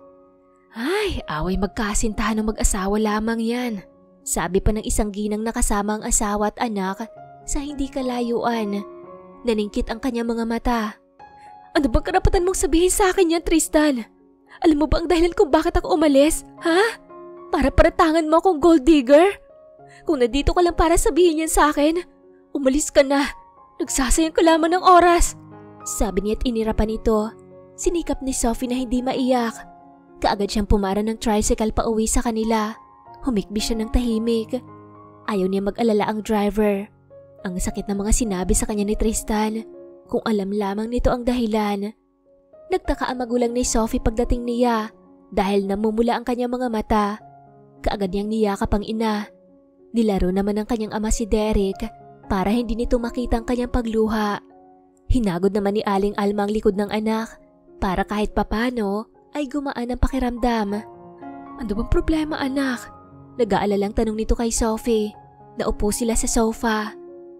Ay, away magkasintahan ng mag-asawa lamang yan. Sabi pa ng isang ginang nakasama ang asawa at anak sa hindi kalayuan. Naningkit ang kanyang mga mata. Ano bang karapatan mong sabihin sa akin yan, Tristan? Alam mo ba ang dahilan kung bakit ako umalis? Ha? Para paratangan mo akong gold digger? Kung nandito ka lang para sabihin yan sa akin, umalis ka na. Nagsasayang ka lamang ng oras. Sabi niya at inirapan ito. Sinikap ni Sophie na hindi maiyak. Kaagad siyang pumara ng tricycle pa uwi sa kanila. Humikbi siya ng tahimik. Ayaw niya mag-alala ang driver. Ang sakit na mga sinabi sa kanya ni Tristan. Kung alam lamang nito ang dahilan. Nagtaka ang magulang ni Sophie pagdating niya dahil namumula ang kanyang mga mata. Kaagad niyang niyakap ang ina. Nilaro naman ng kanyang ama si Derek para hindi nito makita ang kanyang pagluha. Hinagod naman ni Aling Alma ang likod ng anak para kahit papano ay gumaan ang pakiramdam. Ano bang problema, anak? Nag-aalalang tanong nito kay Sophie. Naupo sila sa sofa.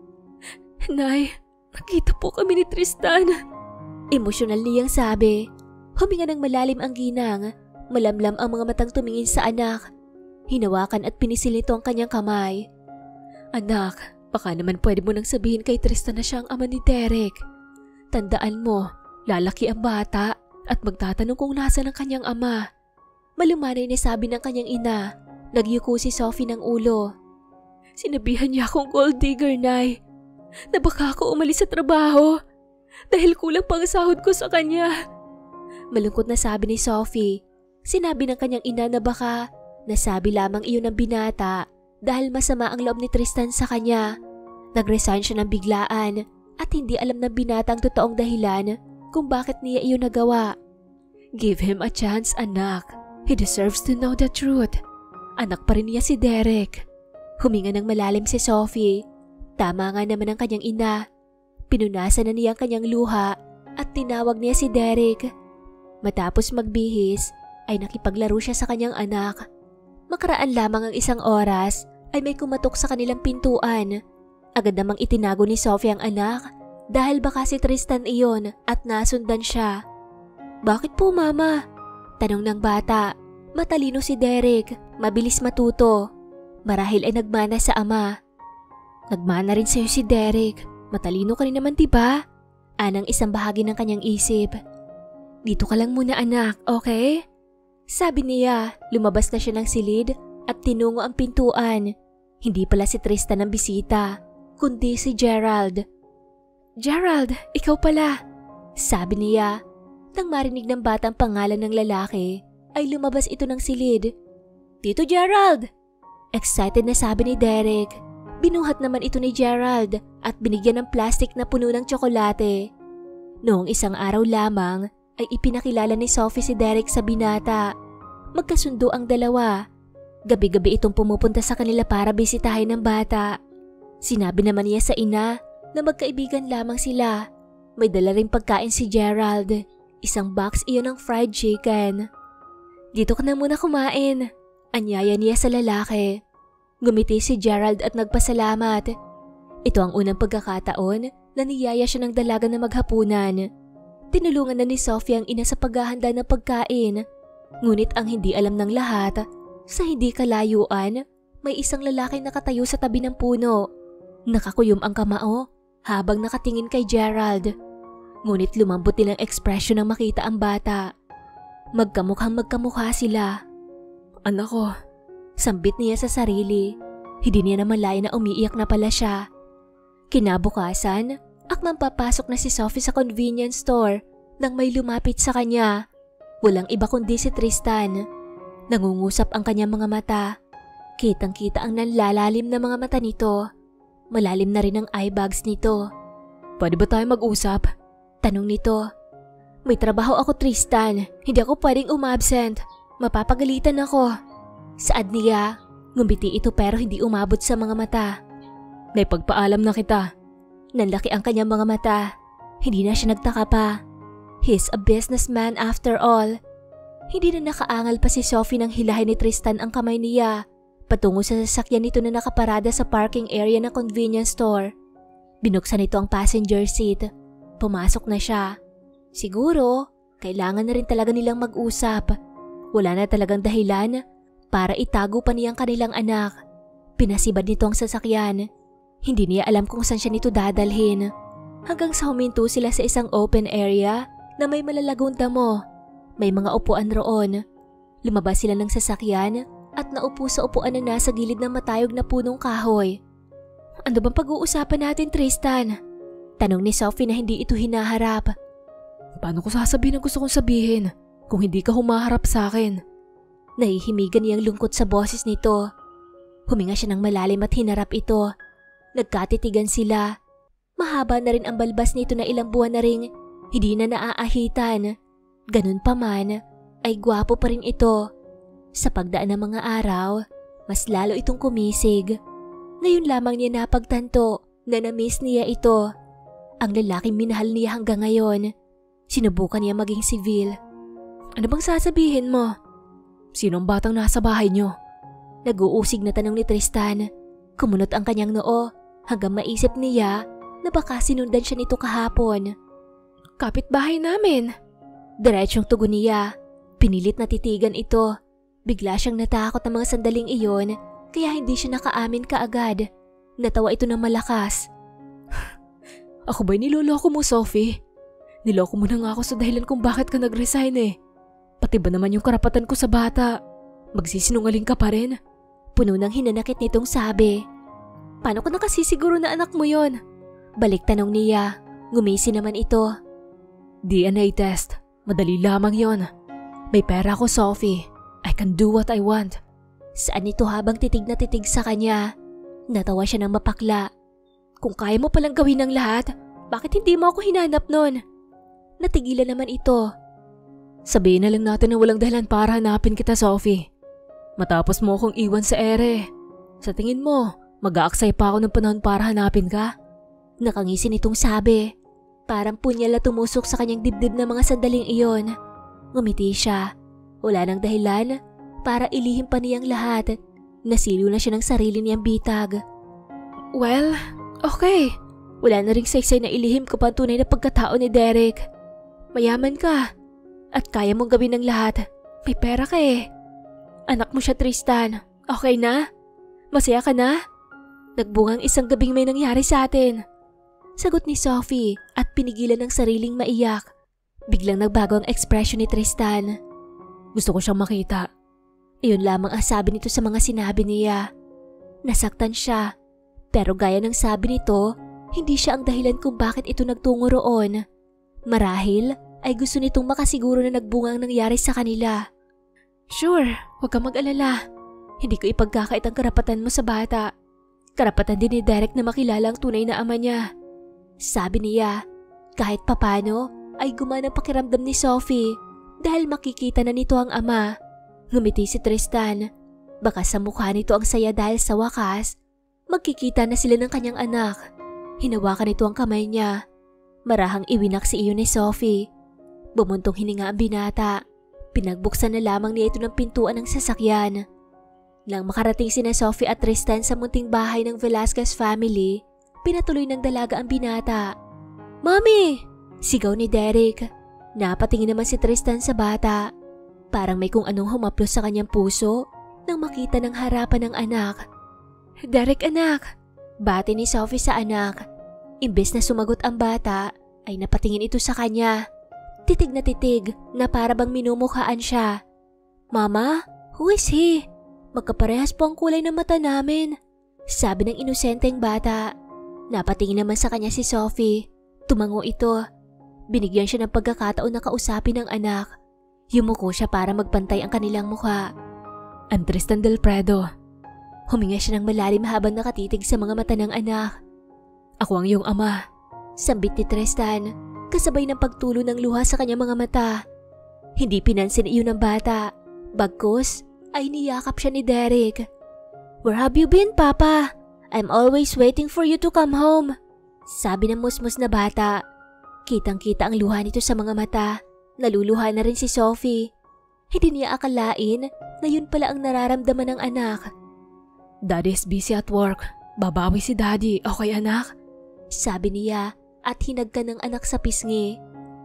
Nay, nakita po kami ni Tristan. Emosyonal niyang sabi. Huminga ng malalim ang ginang. Malamlam ang mga matang tumingin sa anak. Hinawakan at pinisil nito ang kanyang kamay. Anak, baka naman pwede mo nang sabihin kay Tristan na siya ang ama ni Derek. Tandaan mo, lalaki ang bata at magtatanong kung nasa ng kanyang ama. Malumanay na sabi ng kanyang ina. Nagyuko si Sophie ng ulo. Sinabihan niya akong gold digger, Nay. Na baka ako umalis sa trabaho dahil kulang pang sahod ko sa kanya. Malungkot na sabi ni Sophie. Sinabi ng kanyang ina na baka nasabi lamang iyon ng binata dahil masama ang loob ni Tristan sa kanya. Nag-resign siya ng biglaan at hindi alam ng binata ang totoong dahilan kung bakit niya iyon nagawa. Give him a chance, anak. He deserves to know the truth. Anak pa rin niya si Derek. Huminga ng malalim si Sophie. Tama nga naman ang kanyang ina. Pinunasan na niya ang kanyang luha at tinawag niya si Derek. Matapos magbihis ay nakipaglaro siya sa kanyang anak. Makaraan lamang ang isang oras ay may kumatok sa kanilang pintuan. Agad namang itinago ni Sophie ang anak dahil baka si Tristan iyon at nasundan siya. Bakit po, Mama? Tanong ng bata. Matalino si Derek, mabilis matuto. Marahil ay nagmana sa ama. Nagmana rin sa'yo si Derek. Matalino ka rin naman, diba? Anang isang bahagi ng kanyang isip. Dito ka lang muna, anak, okay? Sabi niya, lumabas na siya ng silid at tinungo ang pintuan. Hindi pala si Tristan ang bisita, kundi si Gerald. Gerald, ikaw pala, sabi niya. Nang marinig ng batang pangalan ng lalaki, ay lumabas ito ng silid. Tito Gerald! Excited na sabi ni Derek. Binuhat naman ito ni Gerald at binigyan ng plastic na puno ng tsokolate. Noong isang araw lamang, ay ipinakilala ni Sophie si Derek sa binata. Magkasundo ang dalawa. Gabi-gabi itong pumupunta sa kanila para bisitahin ng bata. Sinabi naman niya sa ina na magkaibigan lamang sila. May dala ring pagkain si Gerald. Isang box iyon ng fried chicken. Dito ka na muna kumain. Anyaya niya sa lalaki. Gumiti si Gerald at nagpasalamat. Ito ang unang pagkakataon na niyaya siya ng dalaga na maghapunan. Tinulungan na ni Sophie ang ina sa paghahanda ng pagkain. Ngunit ang hindi alam ng lahat, sa hindi kalayuan, may isang lalaki nakatayo sa tabi ng puno. Nakakuyom ang kamao habang nakatingin kay Gerald. Ngunit lumambot din ang ekspresyon nang makita ang bata. Magkamukhang magkamukha sila. Anak ko, sambit niya sa sarili. Hindi niya namalayan na umiiyak na pala siya. Kinabukasan, akmang papasok na si Sophie sa convenience store nang may lumapit sa kanya. Walang iba kundi si Tristan. Nangungusap ang kanyang mga mata. Kitang-kita ang nanlalalim na mga mata nito. Malalim na rin ang eye bags nito. Pwede ba tayo mag-usap? Tanong nito. May trabaho ako, Tristan. Hindi ako pwedeng umabsent. Mapapagalitan ako. Saad niya. Ngumbiti ito pero hindi umabot sa mga mata. Naipagpaalam na kita. Nanlaki ang kanyang mga mata. Hindi na siya nagtaka pa. He's a businessman after all. Hindi na nakaangal pa si Sophie nang hilahin ni Tristan ang kamay niya patungo sa sasakyan nito na nakaparada sa parking area ng convenience store. Binuksan nito ang passenger seat. Pumasok na siya. Siguro, kailangan na rin talaga nilang mag-usap. Wala na talagang dahilan para itago pa niyang kanilang anak. Pinasibad nito ang sasakyan. Hindi niya alam kung saan siya nito dadalhin. Hanggang sa huminto sila sa isang open area na may malalagong damo. May mga upuan roon. Lumabas sila ng sasakyan at naupo sa upuan na nasa gilid ng matayog na punong kahoy. Ano bang pag-uusapan natin, Tristan? Tanong ni Sophie na hindi ito hinaharap. Paano ko sasabihin ang gusto kong sabihin kung hindi ka humaharap sa akin? Nahihimigan niyang lungkot sa boses nito. Huminga siya ng malalim at hinarap ito. Nagkatitigan sila. Mahaba na rin ang balbas nito na ilang buwan na ring hindi na naaahitan. Ganun pa man, ay gwapo pa rin ito. Sa pagdaan ng mga araw, mas lalo itong kumisig. Ngayon lamang niya napagtanto na na-miss niya ito. Ang lalaking minahal niya hanggang ngayon. Sinubukan niya maging civil. Ano bang sasabihin mo? Sino ang batang nasa bahay niyo? Nag-uusig na tanong ni Tristan. Kumunot ang kanyang noo hanggang maisip niya na baka sinundan siya nito kahapon. Kapitbahay namin. Diretsyong tugon niya. Pinilit na titigan ito. Bigla siyang natakot ng mga sandaling iyon kaya hindi siya nakaamin kaagad. Natawa ito ng malakas. Ako ba'y niloloko mo, Sophie? Niloko mo na nga ako sa dahilan kung bakit ka nag-resign eh. Pati ba naman yung karapatan ko sa bata? Magsisinungaling ka pa rin? Puno ng hinanakit nitong sabi. Paano ko nakasisiguro na anak mo yon? Balik tanong niya. Ngumisi naman ito. DNA test. Madali lamang yon. May pera ko, Sophie. I can do what I want. Saan ito habang titig na titig sa kanya? Natawa siya ng mapakla. Kung kaya mo palang gawin ng lahat, bakit hindi mo ako hinanap nun? Natigilan naman ito. Sabihin na lang natin na walang dahilan para hanapin kita, Sophie. Matapos mo akong iwan sa ere. Sa tingin mo, mag-aaksay pa ako ng panahon para hanapin ka? Nakangisi nitong sabi. Parang punyal na tumusok sa kanyang dibdib na mga sandaling iyon. Ngumiti siya. Wala nang dahilan para ilihim pa niyang lahat. Nasilo na siya ng sarili niyang bitag. Well, okay. Wala na ring saysay na ilihim ko pa ang tunay na pagkatao ni Derek. Mayaman ka. At kaya mong gawin ng lahat. May pera ka eh. Anak mo siya, Tristan. Okay na? Masaya ka na? Nagbungang isang gabing may nangyari sa atin. Sagot ni Sophie at pinigilan ng sariling maiyak. Biglang nagbago ang ekspresyon ni Tristan. Gusto ko siyang makita. Iyon lamang ang sabi nito sa mga sinabi niya. Nasaktan siya. Pero gaya ng sabi nito, hindi siya ang dahilan kung bakit ito nagtungo roon. Marahil ay gusto nitong makasiguro na nagbunga ang nangyari sa kanila. Sure, huwag kang mag-alala. Hindi ko ipagkakait ang karapatan mo sa bata. Karapatan din ni Derek na makilala ang tunay na ama niya. Sabi niya, kahit papano ay gumana ang pakiramdam ni Sophie dahil makikita na nito ang ama. Ngumiti si Tristan. Baka sa mukha nito ang saya dahil sa wakas, magkikita na sila ng kanyang anak. Hinawakan nito ang kamay niya. Marahang iwinak si iyon ni Sophie. Bumuntong hininga ang binata. Pinagbuksan na lamang niya ito ng pintuan ng sasakyan. Nang makarating sina Sophie at Tristan sa munting bahay ng Velasquez family, pinatuloy ng dalaga ang binata. Mommy! Sigaw ni Derek. Napatingin naman si Tristan sa bata. Parang may kung anong humaplos sa kanyang puso nang makita ng harapan ng anak. Derek, anak! Bati ni Sophie sa anak. Imbes na sumagot ang bata, ay napatingin ito sa kanya. Titig na para bang minumukhaan siya. Mama, who is he? Magkaparehas po ang kulay ng mata namin. Sabi ng inosenteng bata. Napatingin naman sa kanya si Sophie. Tumango ito. Binigyan siya ng pagkakataon na kausapin ng anak. Yumuko siya para magpantay ang kanilang mukha. I'm Tristan Del Prado. Huminga siya ng malalim habang nakatitig sa mga mata ng anak. Ako ang iyong ama. Sambit ni Tristan, kasabay ng pagtulo ng luha sa kanyang mga mata. Hindi pinansin iyon ng bata. Bagkus ay niyakap siya ni Derek. Where have you been, Papa? I'm always waiting for you to come home. Sabi ng musmus na bata. Kitang-kita ang luha nito sa mga mata. Naluluha na rin si Sophie. Hindi niya akalain na yun pala ang nararamdaman ng anak. Daddy is busy at work. Babawi si Daddy, okay anak? Sabi niya at hinagka ng anak sa pisngi.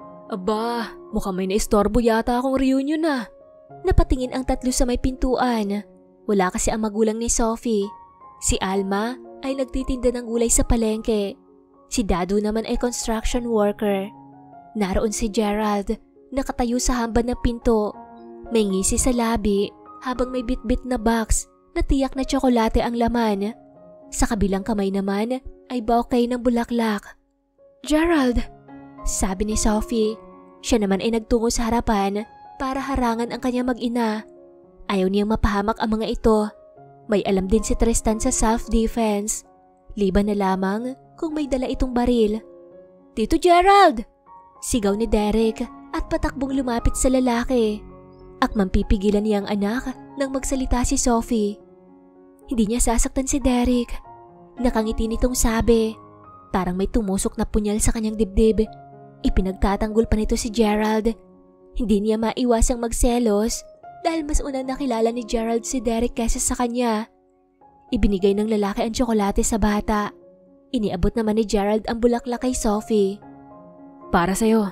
Aba, mukhang may naistorbo yata akong reunion na. Napatingin ang tatlo sa may pintuan. Wala kasi ang magulang ni Sophie. Si Alma ay nagtitinda ng gulay sa palengke. Si Dadu naman ay construction worker. Naroon si Gerald, nakatayo sa hamban ng pinto. May ngisi sa labi habang may bitbit na box na tiyak na tsokolate ang laman. Sa kabilang kamay naman ay bouquet ng bulaklak. Gerald! Sabi ni Sophie. Siya naman ay nagtungo sa harapan para harangan ang kanyang mag-ina. Ayaw niyang mapahamak ang mga ito. May alam din si Tristan sa self-defense. Liban na lamang kung may dala itong baril. Tito Gerald! Sigaw ni Derek at patakbong lumapit sa lalaki. Akmang pipigilan niya ang anak nang magsalita si Sophie. Hindi niya sasaktan si Derek. Nakangiti nitong sabi. Parang may tumusok na punyal sa kanyang dibdib. Ipinagtatanggol pa nito si Gerald. Hindi niya maiwasang magselos dahil mas unang nakilala ni Gerald si Derek kaysa sa kanya. Ibinigay ng lalaki ang tsokolate sa bata. Iniabot naman ni Gerald ang bulaklak kay Sophie. Para sa'yo,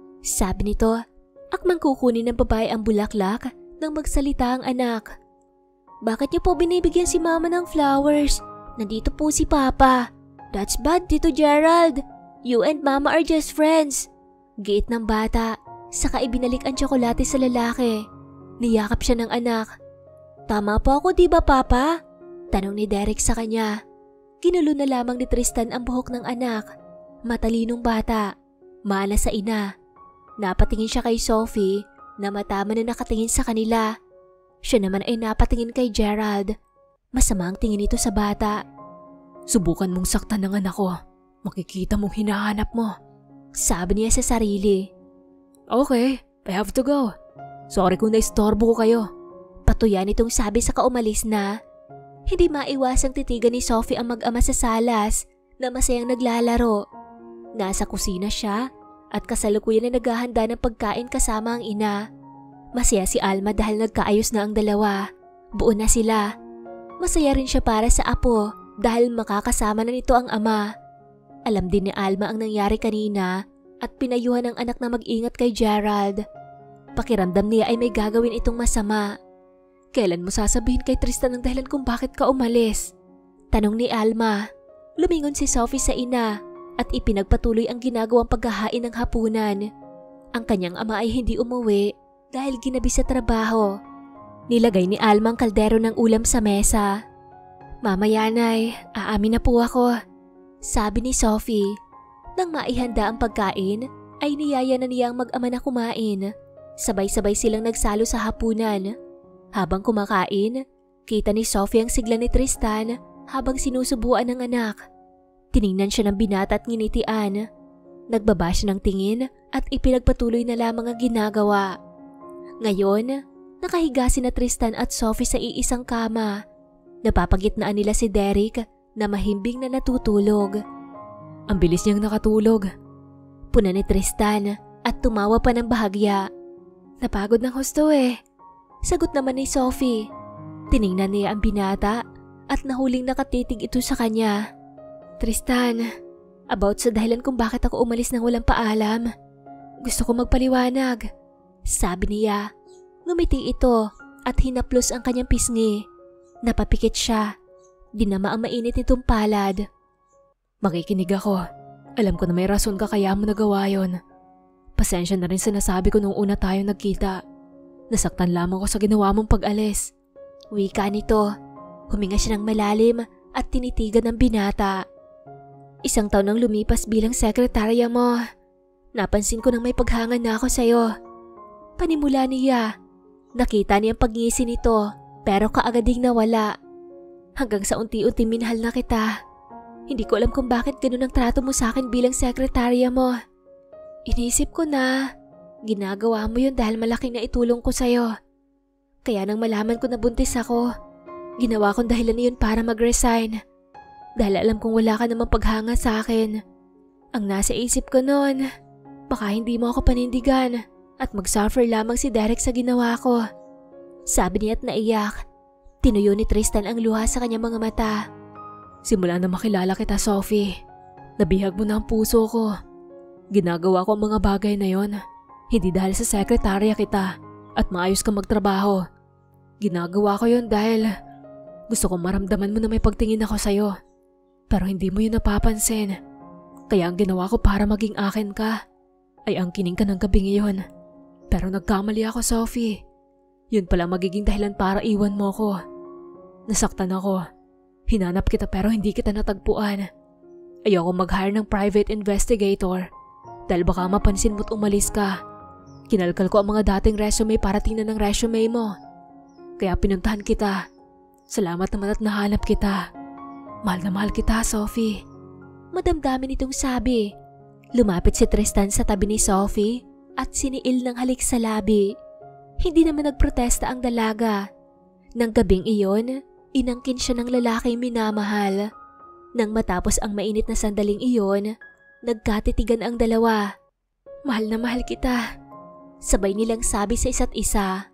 sabi nito. Akmang kukunin ng babae ang bulaklak nang magsalita ang anak. Bakit niyo po binibigyan si mama ng flowers? Nandito po si Papa. That's bad, Tito Gerald. You and Mama are just friends. Giit ng bata, saka ibinalik ang tsokolate sa lalaki. Niyakap siya ng anak. Tama po ako, di ba Papa? Tanong ni Derek sa kanya. Ginulo na lamang ni Tristan ang buhok ng anak. Matalinong bata, malas sa ina. Napatingin siya kay Sophie na matama na nakatingin sa kanila. Siya naman ay napatingin kay Gerald. Masama ang tingin nito sa bata. Subukan mong saktan ng anak ko. Makikita mong hinahanap mo. Sabi niya sa sarili. Okay, I have to go. Sorry kung naistorbo ko kayo. Patuyan itong sabi sa kaumalis na. Hindi maiwasang titigan ni Sophie ang mag-ama sa salas na masayang naglalaro. Nasa kusina siya at kasalukuyan na naghahanda ng pagkain kasama ang ina. Masaya si Alma dahil nagkaayos na ang dalawa. Buo na sila. Masaya rin siya para sa apo dahil makakasama na nito ang ama. Alam din ni Alma ang nangyari kanina at pinayuhan ng anak na mag-ingat kay Gerald. Pakiramdam niya ay may gagawin itong masama. Kailan mo sasabihin kay Tristan ang dahilan kung bakit ka umalis? Tanong ni Alma. Lumingon si Sophie sa ina at ipinagpatuloy ang ginagawang paghahain ng hapunan. Ang kanyang ama ay hindi umuwi dahil ginabi sa trabaho. Nilagay ni Alma ang kaldero ng ulam sa mesa. Mamaya nay, aamin na po ako. Sabi ni Sophie. Nang maihanda ang pagkain, ay niyaya na niya ang mag-ama na kumain. Sabay-sabay silang nagsalo sa hapunan. Habang kumakain, kita ni Sophie ang sigla ni Tristan habang sinusubuan ng anak. Tiningnan siya ng binata at nginitian. Nagbaba siya ng tingin at ipinagpatuloy na lamang ang ginagawa. Ngayon, nakahiga sina Tristan at Sophie sa iisang kama. Napapagitnaan nila si Derek na mahimbing na natutulog. Ang bilis niyang nakatulog. Puna ni Tristan at tumawa pa ng bahagya. Napagod ng husto eh. Sagot naman ni Sophie. Tiningnan niya ang binata at nahuling nakatitig ito sa kanya. Tristan, about sa dahilan kung bakit ako umalis nang walang paalam. Gusto ko magpaliwanag. Sabi niya. Ngumiti ito at hinaplos ang kanyang pisngi. Napapikit siya. Dinama ang mainit nitong palad. Makikinig ako. Alam ko na may rason ka kaya mo nagawa yon. Pasensya na rin sa nasabi ko nung una tayo nagkita. Nasaktan lamang ko sa ginawa mong pag-alis. Wika nito. Huminga siya ng malalim at tinitigan ng binata. 1 taon nang lumipas bilang sekretarya mo. Napansin ko nang may paghangan na ako sa'yo. Panimula niya. Nakita niya ang pagngisi nito pero kaagading nawala. Hanggang sa unti-unti minahal na kita. Hindi ko alam kung bakit ganun ang trato mo sa akin bilang sekretarya mo. Inisip ko na ginagawa mo yun dahil malaking naitulong ko sa'yo. Kaya nang malaman ko na buntis ako, ginawa kong dahilan na yun para mag-resign. Dahil alam kong wala ka namang paghanga sa akin. Ang nasa isip ko noon, baka hindi mo ako panindigan at mag-suffer lamang si Derek sa ginawa ko. Sabi niya at naiyak. Tinuyo ni Tristan ang luha sa kanyang mga mata. Simula na makilala kita, Sophie, nabihag mo na ang puso ko. Ginagawa ko ang mga bagay na yon, hindi dahil sa sekretarya kita at maayos kang magtrabaho. Ginagawa ko yon dahil gusto kong maramdaman mo na may pagtingin ako sa'yo. Pero hindi mo yun napapansin. Kaya ang ginawa ko para maging akin ka ay angkinin ka ng gabing iyon. Pero nagkamali ako, Sophie. Yun pala magiging dahilan para iwan mo ko. Nasaktan ako. Hinanap kita pero hindi kita natagpuan. Ayoko mag-hire ng private investigator dahil baka mapansin mo't umalis ka. Kinalkal ko ang mga dating resume para tingnan ng resume mo. Kaya pinuntahan kita. Salamat naman at nahanap kita. Mahal na mahal kita, Sophie. Madamdamin itong sabi. Lumapit si Tristan sa tabi ni Sophie at siniil ng halik sa labi. Hindi naman nagprotesta ang dalaga. Nang gabing iyon, inangkin siya ng lalaking minamahal. Nang matapos ang mainit na sandaling iyon, nagkatitigan ang dalawa. Mahal na mahal kita. Sabay nilang sabi sa isa't isa.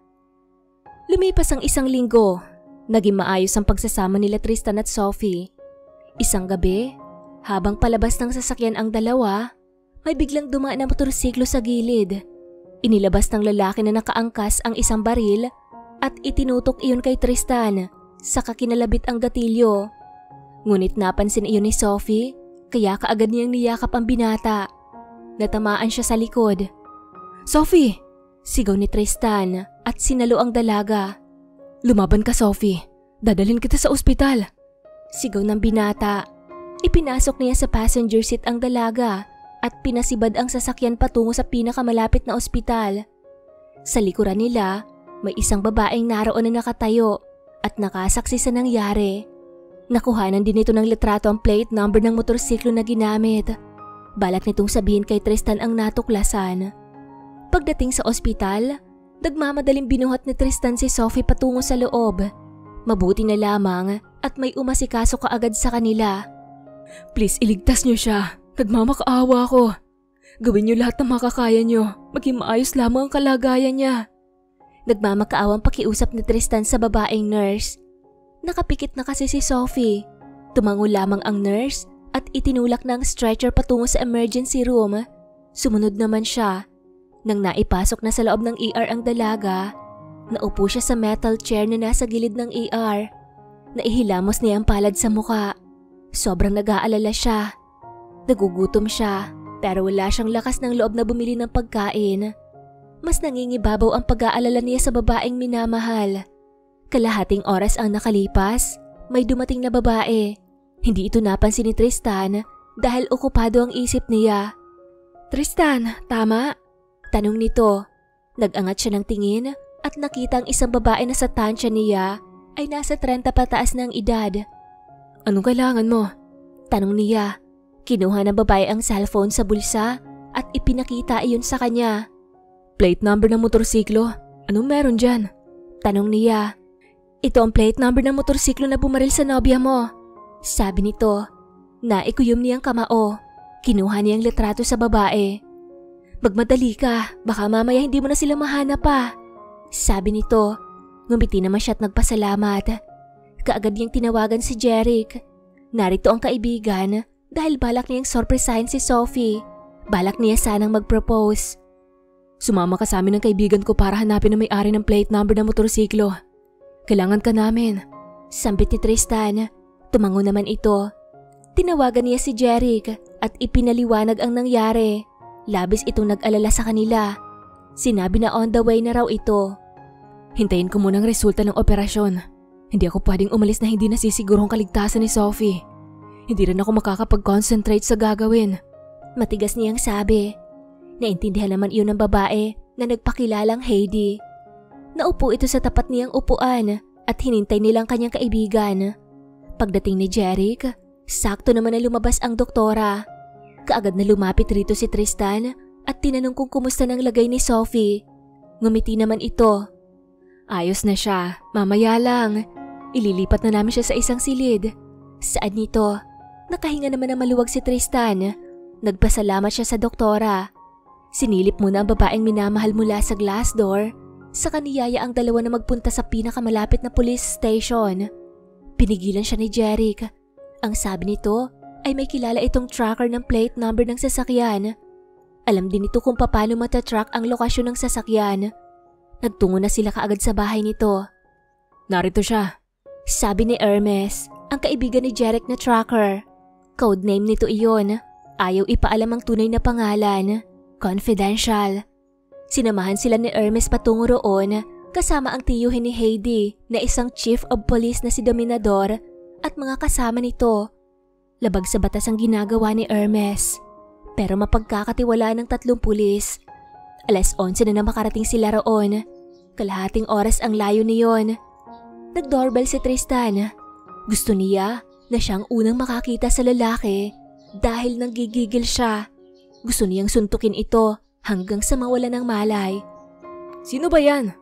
Lumipas ang 1 linggo. Naging maayos ang pagsasama nila Tristan at Sophie. Isang gabi, habang palabas ng sasakyan ang dalawa, may biglang dumaan na motorsiklo sa gilid. Inilabas ng lalaki na nakaangkas ang isang baril at itinutok iyon kay Tristan, saka kinalabit ang gatilyo. Ngunit napansin iyon ni Sophie, kaya kaagad niyang niyakap ang binata. Natamaan siya sa likod. "Sophie!" Sigaw ni Tristan at sinalo ang dalaga. "Lumaban ka, Sophie. Dadalhin kita sa ospital." Sigaw ng binata. Ipinasok niya sa passenger seat ang dalaga at pinasibad ang sasakyan patungo sa pinakamalapit na ospital. Sa likuran nila, may isang babaeng naroon na nakatayo at nakasaksi sa nangyari. Nakuhanan din ito ng litrato ang plate number ng motorsiklo na ginamit. Balak nitong sabihin kay Tristan ang natuklasan. Pagdating sa ospital, nagmamadaling binuhat ni Tristan si Sophie patungo sa loob. Mabuti na lamang at may umasikaso kaagad sa kanila. "Please, iligtas niyo siya. Nagmamakaawa ko. Gawin niyo lahat ng makakaya niyo. Maging maayos lamang ang kalagayan niya." Nagmamakaawang pakiusap ni Tristan sa babaeng nurse. Nakapikit na kasi si Sophie. Tumango lamang ang nurse at itinulak ng stretcher patungo sa emergency room. Sumunod naman siya. Nang naipasok na sa loob ng ER ang dalaga, naupo siya sa metal chair na nasa gilid ng ER. Naihilamos niya ang palad sa muka. Sobrang nag-aalala siya. Nagugutom siya, pero wala siyang lakas ng loob na bumili ng pagkain. Mas nangingibabaw ang pag-aalala niya sa babaeng minamahal. Kalahating oras ang nakalipas, may dumating na babae. Hindi ito napansin ni Tristan dahil okupado ang isip niya. "Tristan, tama?" Tanong nito. Nag-angat siya ng tingin at nakita ang isang babae na sa tansya niya ay nasa 30 pataas ng edad. "Anong kailangan mo?" Tanong niya. Kinuha ng babae ang cellphone sa bulsa at ipinakita iyon sa kanya. "Plate number ng motorsiklo. Anong meron dyan?" Tanong niya. "Ito ang plate number ng motorsiklo na bumaril sa nobya mo." Sabi nito. Naikuyom niyang kamao. Kinuha niyang litrato sa babae. "Magmadali ka, baka mamaya hindi mo na sila mahanap pa." Sabi nito. Ngumiti naman siya at nagpasalamat. Kaagad niyang tinawagan si Jeric. Narito ang kaibigan dahil balak niyang sorpresahin si Sophie. Balak niya sanang mag-propose. "Sumama ka sa amin ng kaibigan ko para hanapin ang may-ari ng plate number ng motorsiklo. Kailangan ka namin." Sambit ni Tristan. Tumango naman ito. Tinawagan niya si Jeric at ipinaliwanag ang nangyari. Labis itong nag-alala sa kanila. Sinabi na on the way na raw ito. "Hintayin ko muna ang resulta ng operasyon. Hindi ako pwedeng umalis na hindi nasisigurong kaligtasan ni Sophie. Hindi rin ako makakapag-concentrate sa gagawin." Matigas niyang sabi. Naintindihan naman iyon ng babae na nagpakilalang Heidi. Naupo ito sa tapat niyang upuan at hinintay nilang kanyang kaibigan. Pagdating ni Jeric, sakto naman na lumabas ang doktora. Kaagad na lumapit rito si Tristan at tinanong kung kumusta ng lagay ni Sophie. Ngumiti naman ito. "Ayos na siya, mamaya lang. Ililipat na namin siya sa isang silid." Saan nito? Nakahinga naman ng maluwag si Tristan. Nagpasalamat siya sa doktora. Sinilip muna ang babaeng minamahal mula sa glass door. Saka niyaya ang dalawa na magpunta sa pinakamalapit na police station. Pinigilan siya ni Jeric. Ang sabi nito ay may kilala itong tracker ng plate number ng sasakyan. Alam din ito kung paano matatrack ang lokasyon ng sasakyan. Nagtungo na sila kaagad sa bahay nito. "Narito siya," sabi ni Hermes, ang kaibigan ni Jeric na tracker. Codename nito iyon. Ayaw ipaalam ang tunay na pangalan. Confidential. Sinamahan sila ni Hermes patungo roon kasama ang tiyuhin ni Heidi na isang chief of police na si Dominador at mga kasama nito. Labag sa batas ang ginagawa ni Hermes. Pero mapagkakatiwala ng 3 pulis. 11:00 na makarating sila roon. Kalahating oras ang layo niyon. Nag-doorbell si Tristan. Gusto niya na siyang unang makakita sa lalaki dahil nanggigigil siya. Gusto niyang suntukin ito hanggang sa mawala ng malay. "Sino ba yan?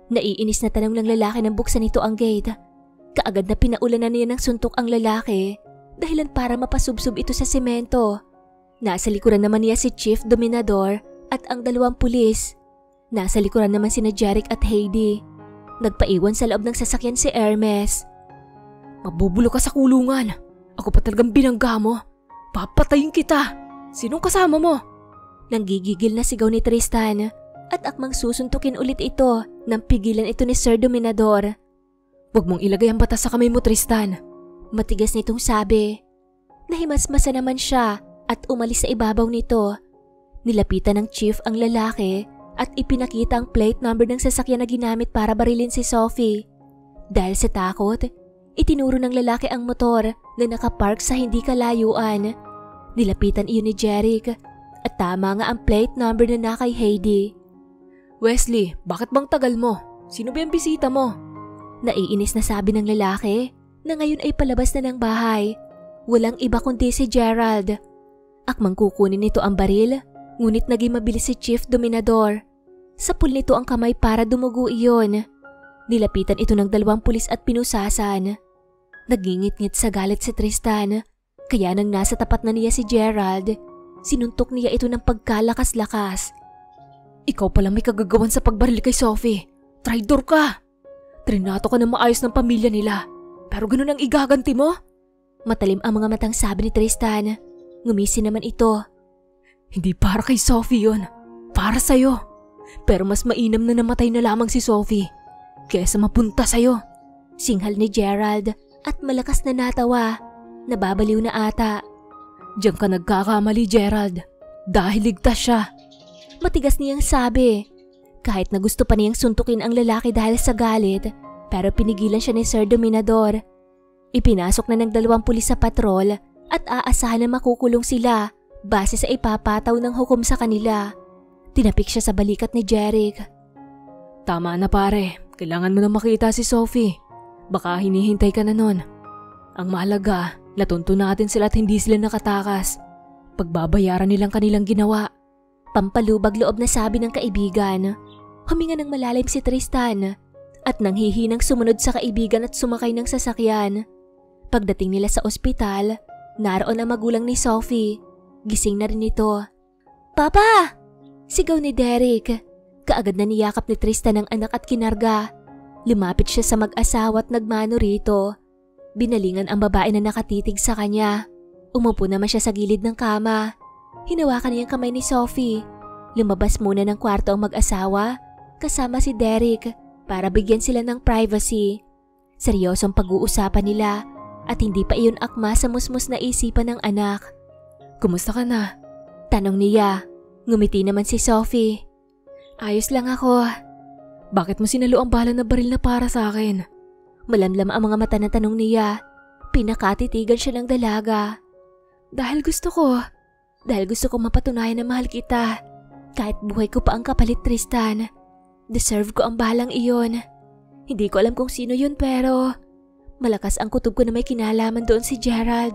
Naiinis na tanong ng lalaki nang buksan nito ang gate. Kaagad na pinaulanan niya ng suntok ang lalaki dahilan para mapasubsob ito sa semento. Nasa likuran naman niya si Chief Dominador at ang 2 pulis. Nasa likuran naman sina Jeric at Heidi. Nagpaiwan sa loob ng sasakyan si Hermes. "Mabubulo ka sa kulungan. Ako pa talagang binangga mo. Papatayin kita. Sinong kasama mo?" Nanggigigil na sigaw ni Tristan at akmang susuntukin ulit ito nang pigilan ito ni Sir Dominador. "Huwag mong ilagay ang batas sa kamay mo, Tristan." Matigas nitong sabi. Nahimasmasa naman siya at umalis sa ibabaw nito. Nilapitan ng chief ang lalaki at ipinakita ang plate number ng sasakyan na ginamit para barilin si Sophie. Dahil sa takot, itinuro ng lalaki ang motor na nakapark sa hindi kalayuan. Nilapitan iyon ni Jeric at tama nga ang plate number na kay Heidi. "Wesley, bakit bang tagal mo? Sino ba yung bisita mo?" Naiinis na sabi ng lalaki na ngayon ay palabas na ng bahay. Walang iba kundi si Gerald. Akmang kukunin nito ang baril, ngunit naging mabilis si Chief Dominador. Sapul nito ang kamay para dumugo iyon. Nilapitan ito ng 2 pulis at pinusasan. Nagingit-ngit sa galit si Tristan, kaya nang nasa tapat na niya si Gerald, sinuntok niya ito ng pagkalakas-lakas. "Ikaw palang may kagagawan sa pagbaril kay Sophie. Traidor ka! Trinato ka ng maayos ng pamilya nila, pero ganun ang igaganti mo?" Matalim ang mga matang sabi ni Tristan. Ngumisi naman ito. "Hindi para kay Sophie yun. Para sa'yo. Pero mas mainam na namatay na lamang si Sophie kesa mapunta sa'yo." Singhal ni Gerald at malakas na natawa. Nababaliw na ata. "Diyan ka nagkakamali, Gerald. Dahil ligtas siya." Matigas niyang sabi. Kahit na gusto pa niyang suntukin ang lalaki dahil sa galit, pero pinigilan siya ni Sir Dominador. Ipinasok na ng 2 pulis sa patrol at aasahan na makukulong sila base sa ipapataw ng hukom sa kanila. Tinapik siya sa balikat ni Jeric. "Tama na pare, kailangan mo na makita si Sophie. Baka hinihintay ka na nun. Ang mahalaga, latunto natin sila at hindi sila nakatakas. Pagbabayaran nilang kanilang ginawa." Pampalubag loob na sabi ng kaibigan. Huminga ng malalim si Tristan at nanghihinang sumunod sa kaibigan at sumakay ng sasakyan. Pagdating nila sa ospital, naroon ang magulang ni Sophie. Gising na rin ito. "Papa!" Sigaw ni Derek. Kaagad na niyakap ni Tristan ang anak at kinarga. Lumapit siya sa mag-asawa at nagmano rito. Binalingan ang babae na nakatitig sa kanya. Umupo naman siya sa gilid ng kama. Hinawakan niya ang kamay ni Sophie. Lumabas muna ng kwarto ang mag-asawa kasama si Derek para bigyan sila ng privacy. Seryosong pag-uusapan nila at hindi pa iyon akma sa musmus na isipan ng anak. "Kumusta ka na?" tanong niya. Ngumiti naman si Sophie. "Ayos lang ako." "Bakit mo sinalo ang bala na baril na para sa akin?" Malamlam ang mga mata na tanong niya. Pinakatitigan siya ng dalaga. Dahil gusto ko mapatunayan na mahal kita. Kahit buhay ko pa ang kapalit, Tristan. Deserve ko ang balang iyon. Hindi ko alam kung sino yun pero malakas ang kutob ko na may kinalaman doon si Gerald."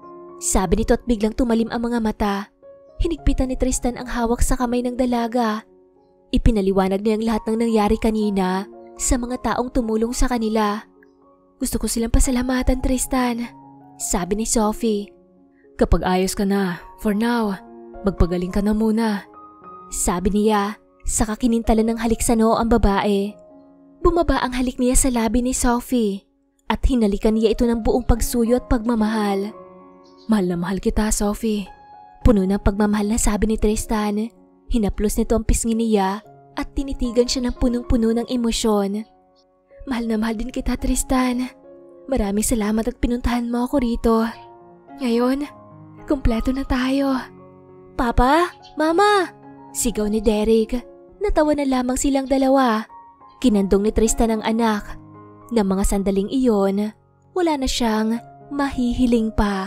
Sabi nito at biglang tumalim ang mga mata. Hinigpitan ni Tristan ang hawak sa kamay ng dalaga. Ipinaliwanag niya ang lahat ng nangyari kanina sa mga taong tumulong sa kanila. "Gusto ko silang pasalamatan, Tristan," sabi ni Sophie. "Kapag ayos ka na, for now, magpagaling ka na muna," sabi niya. Saka kinintalan ng halik sa noo ang babae. Bumaba ang halik niya sa labi ni Sophie at hinalikan niya ito ng buong pagsuyo at pagmamahal. "Mahal na mahal kita, Sophie." Puno ng pagmamahal na sabi ni Tristan. Hinaplos nito ang pisngi niya at tinitigan siya ng punong-puno ng emosyon. "Mahal na mahal din kita, Tristan. Maraming salamat at pinuntahan mo ako rito. Ngayon, kumpleto na tayo." "Papa? Mama!" sigaw ni Derek. Natawa na lamang silang dalawa. Kinandong ni Tristan ang anak. Ng mga sandaling iyon, wala na siyang mahihiling pa.